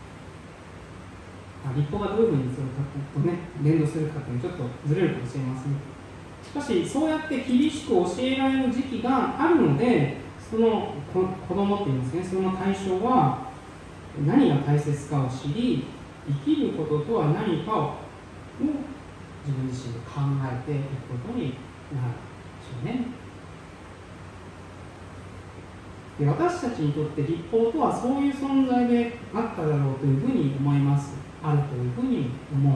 立法がどういうふうにそれとね、連動するかというのはちょっとずれるかもしれません。しかし、そうやって厳しく教えられる時期があるので、その子供っていうんですね、その対象は何が大切かを知り、生きることとは何かを自分自身で考えていくことになるでしょうね。で、私たちにとって立法とはそういう存在であっただろうというふうに思います。あるというふうに思う。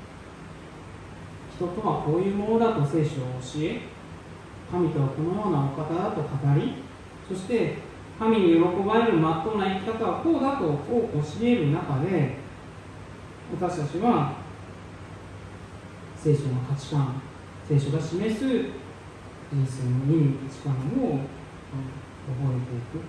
人とはこういうものだと聖書を教え、神とはこのようなお方だと語り、そして神に喜ばれるまっとうな生き方はこうだと教える中で、私たちは聖書の価値観、聖書が示す人生の意味、価値観を覚えていく。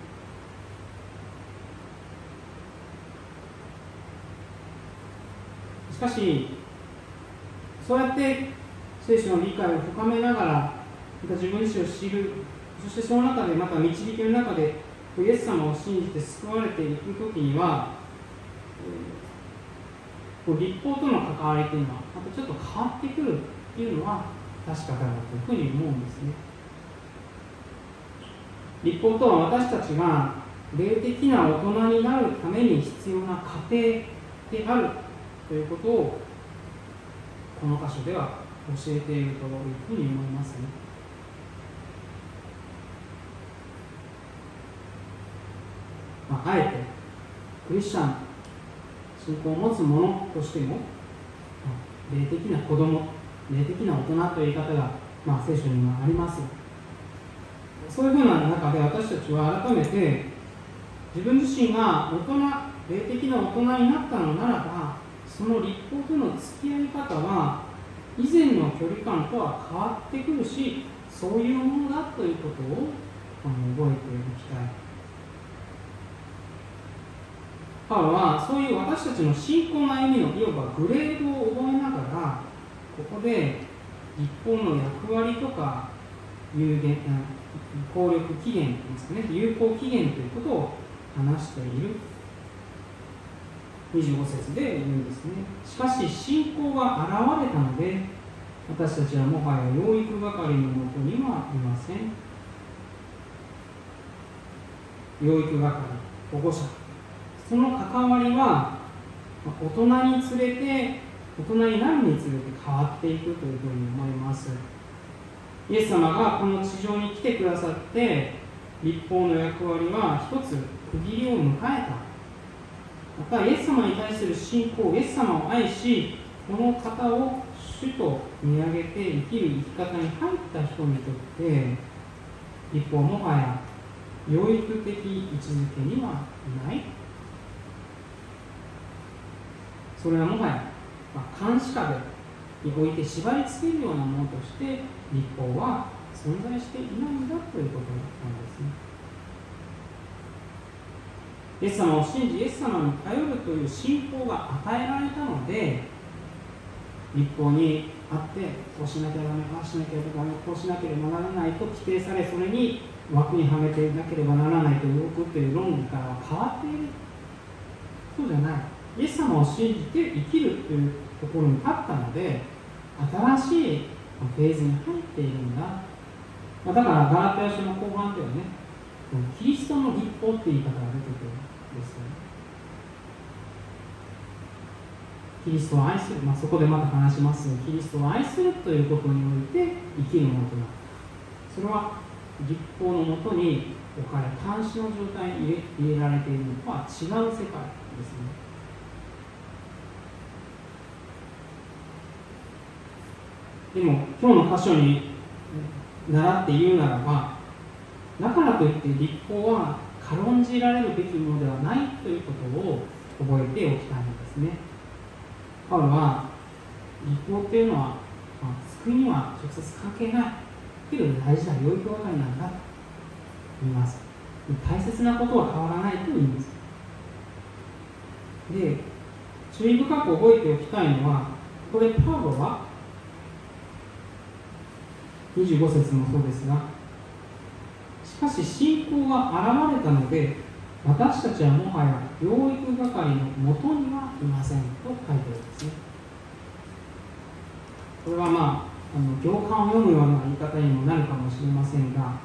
しかし、そうやって聖書の理解を深めながら、また自分自身を知る、そしてその中でまた導きの中でイエス様を信じて救われていくときには、立法との関わりというのはまたちょっと変わってくるというのは確かだろうというふうに思うんですね。立法とは私たちが霊的な大人になるために必要な過程であるということをこの箇所では教えているというふうに思いますね。あえてクリスチャン、信仰を持つ者としても、霊的な子供、霊的な大人という言い方が、聖書にはあります。 そういうふうな中で私たちは改めて自分自身が霊的な大人になったのならば、その立法との付き合い方は以前の距離感とは変わってくるし、そういうものだということを覚えておきたい。パウロはそういう私たちの信仰の歩みのいわばグレードを覚えながら、ここで立法の役割とか効力期限ですね、有効期限ということを話している。25節で言うんですね。しかし信仰が現れたので、私たちはもはや養育係のもとにはいません。養育係、保護者、その関わりは大人になるにつれて変わっていくというふうに思います。イエス様がこの地上に来てくださって、立法の役割は一つ区切りを迎えた。またイエス様に対する信仰、イエス様を愛し、この方を主と見上げて生きる生き方に入った人にとって、立法はもはや養育的位置づけにはいない。それはもはや監視下に置いて縛り付けるようなものとして立法は存在していないんだということなんですね。イエス様を信じ、イエス様に頼るという信仰が与えられたので、立法にあってこうしなきゃダメ、ああしなきゃダメ、こうしなければならないと規定され、それに枠にはめてなければならないと動くという論理からは変わっている。そうじゃない。イエス様を信じて生きるというところに立ったので、新しいフェーズに入っているんだ。だからガラテヤ書の後半ではね、キリストの立法っていう言い方が出てくるんですよね。キリストを愛する、そこでまた話しますが、キリストを愛するということにおいて生きるものとなった。それは立法のもとに置かれ、監視の状態に入れられているのとは違う世界ですね。でも今日の箇所に習って言うならば、だからといって立法は軽んじられるべきものではないということを覚えておきたいんですね。パウロは立法っていうのは、救いには直接関係ないけど大事な養育係なんだと言います。大切なことは変わらないと言います。で、注意深く覚えておきたいのは、ここでパウロは25節もそうですが、しかし信仰が現れたので、私たちはもはや養育係のもとにはいませんと書いてあるんですね。これは行間を読むような言い方にもなるかもしれませんが、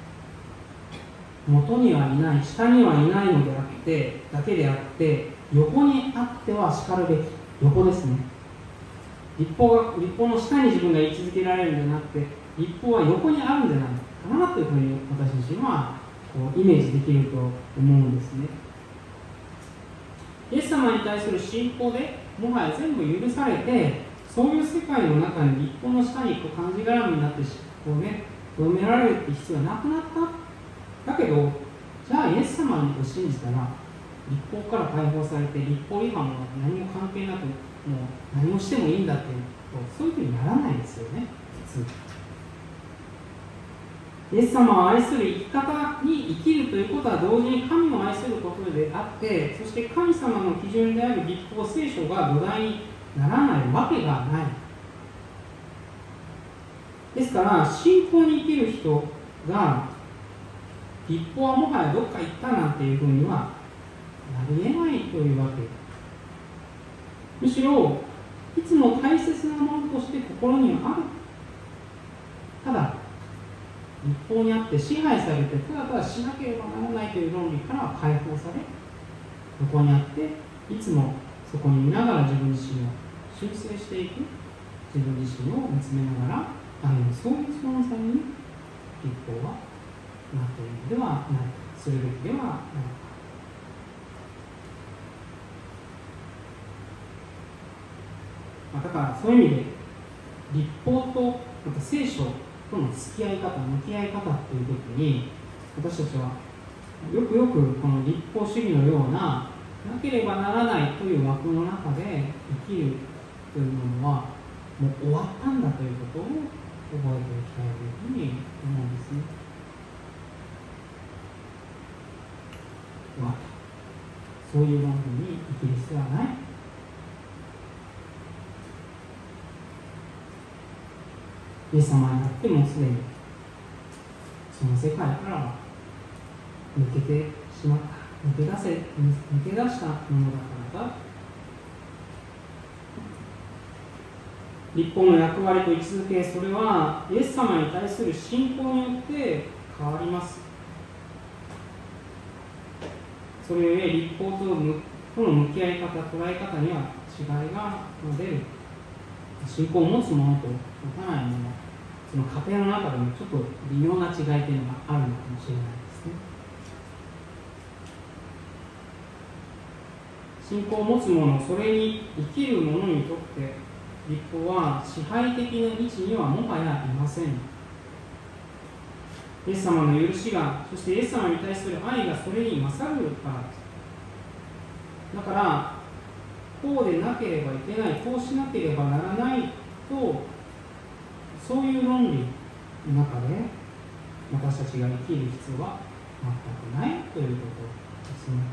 元にはいない、下にはいないのであってだけであって、横にあってはしかるべき、横ですね。立法の下に自分が位置づけられるんじゃなくて、立法は横にあるんじゃないかなというふうに私自身はイメージできると思うんですね。イエス様に対する信仰でもはや全部許されて、そういう世界の中に立法の下にがんじがらめになってとどめられるって必要はなくなった。だけど、じゃあイエス様に信じたら立法から解放されて、立法違反は何も関係なくもう何もしてもいいんだっていうと、そういうふうにならないですよね、普通。イエス様を愛する生き方に生きるということは同時に神を愛することであって、そして神様の基準である立法、聖書が土台にならないわけがない。ですから信仰に生きる人が立法はもはやどっか行ったなんていうふうにはなり得ないというわけ。むしろいつも大切なものとして心にはある。ただ立法にあって支配されて、ただただしなければならないという論理からは解放され、そこにあっていつもそこに見ながら自分自身を修正していく、自分自身を見つめながら歩む、そういう存在に立法はなっているのではないか、するべきではないか。だからそういう意味で立法とまた聖書との付き合い方、向き合い方っていう時に、私たちはよくよくこの立法主義のようなければならないという枠の中で生きるというものはもう終わったんだということを覚えておきたいというふうに思うんですね。終わった。そういう論理に生きる必要はない。イエス様になってもすでにその世界からは抜けてしまった。抜け出したものだからだ。立法の役割と位置づけ、それはイエス様に対する信仰によって変わります。それゆえ立法との向き合い方、捉え方には違いが出る。信仰を持つものと持たないもの、その過程の中でもちょっと微妙な違いというのがあるのかもしれないですね。信仰を持つ者、それに生きる者にとって立法は支配的な位置にはもはやいません。イエス様の許しが、そしてイエス様に対する愛がそれに勝るからです。だからこうでなければいけない、こうしなければならないと、そういう論理の中で私たちが生きる必要は全くないということですね。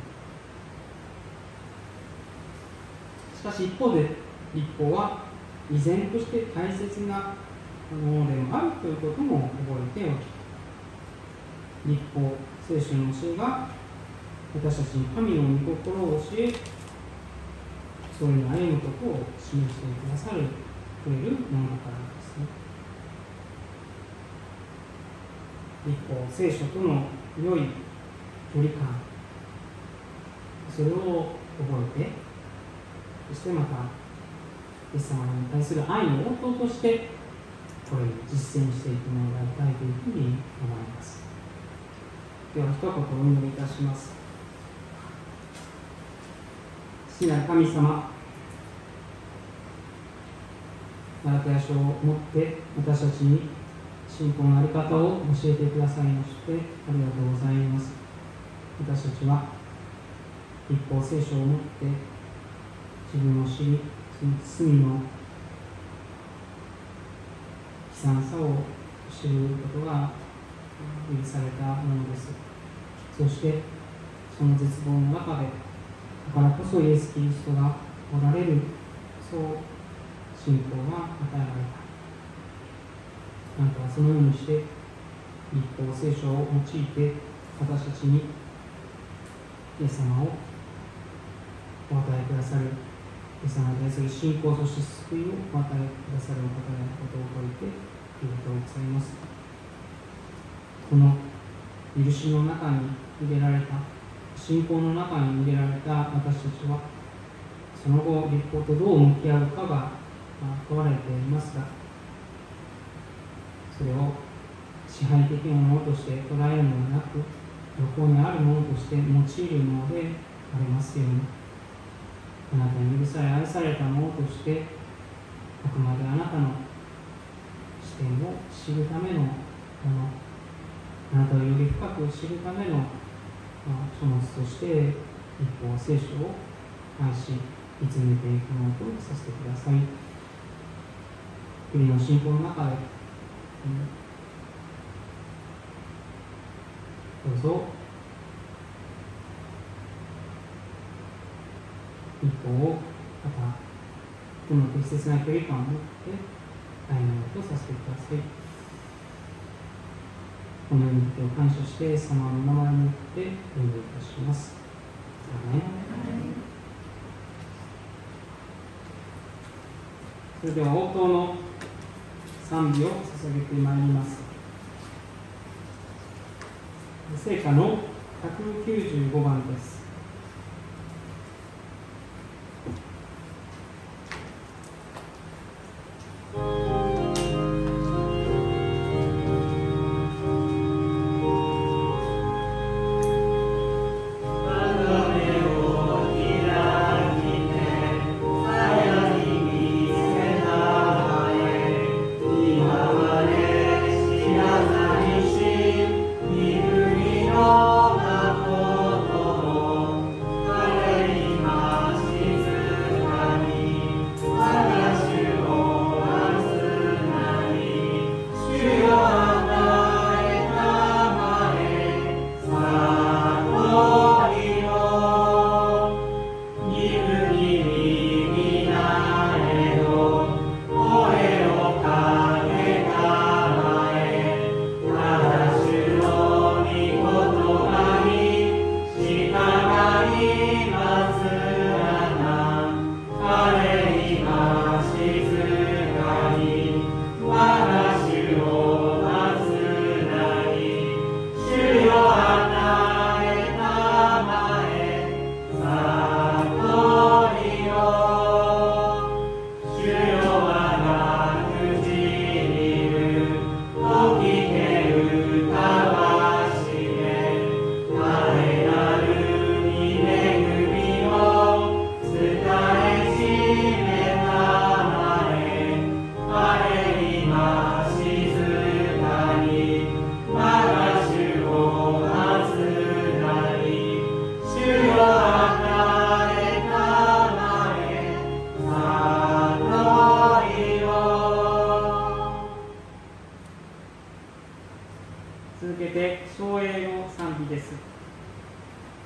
しかし一方で立法は依然として大切なものでもあるということも覚えておき、立法、聖書の教えが私たちに神の御心を教え、それに歩むことを示してくださるくれるものだからですね。立法、聖書との良い距離感、それを覚えて、そしてまたイエス様に対する愛の応答としてこれを実践していってもらいたいというふうに思います。では一言お祈りいたします。父なる神様、マラクヤ書を持って私たちに信仰の在り方を教えてくださいましてありがとうございます。私たちは立法聖書を持って自分を知り、その罪の悲惨さを知ることが許されたものです。そしてその絶望の中で、だからこそイエス・キリストがおられる、そう信仰が与えられた。あなたはそのようにして立法聖書を用いて私たちにイエス様をお与えくださる、イエス様に対する信仰、そして救いをお与えくださるお方であることを覚えてありがとうございます。この許しの中に入れられた、信仰の中に入れられた私たちは、その後立法とどう向き合うかが問われていますが、それを支配的なものとして捉えるのではなく、横にあるものとして用いるものでありますように、あなたに許され愛されたものとして、あくまであなたの視点を知るためのもの、あなたをより深く知るための書物として立法聖書を愛し見つめていくものとさせてください。国の信仰の中で、どうぞ立法をまたこの適切な距離感を持って歩むとさせてください。このように手を感謝して、様の名前によってお祈りいたします。アーメン。それでは応答の賛美を捧げてまいります。聖歌の195番です。 「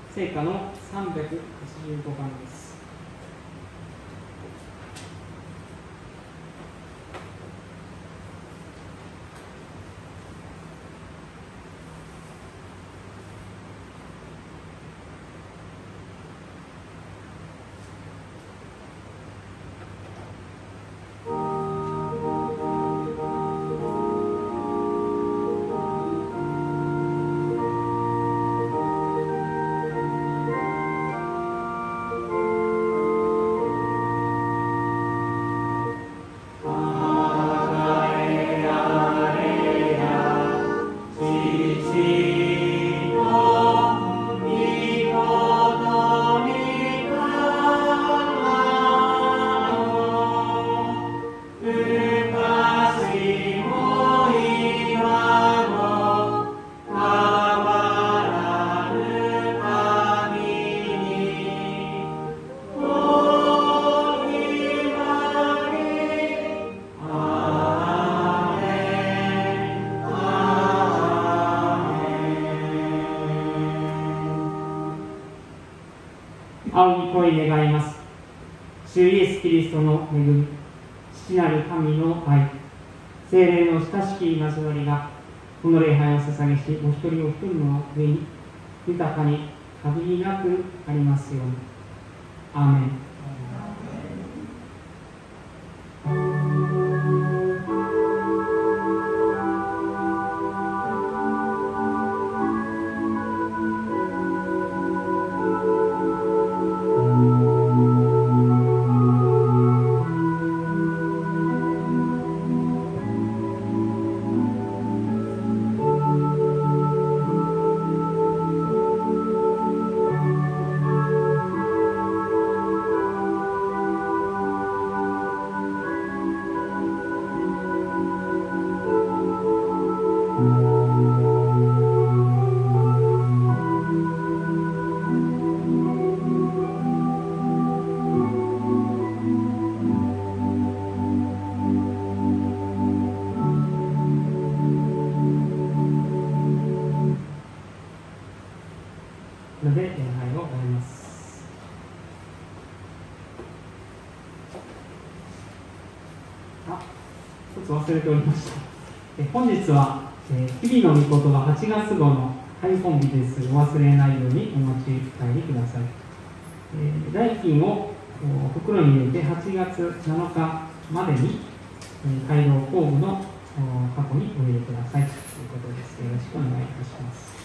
聖歌の385番です。仰ぎ恋願います。主イエス・キリストの恵み、父なる神の愛、聖霊の親しき交わりが、この礼拝を捧げし、お一人お一人の上に豊かに限りなくありますように。アーメン。これで礼拝を終わります。一つ忘れておりました。本日は、日々の御言葉8月号の配本日です。お忘れないようにお持ち帰りください。代金を袋に入れて8月7日までに街道後部の箱にお入れくださいということです。よろしくお願いいたします。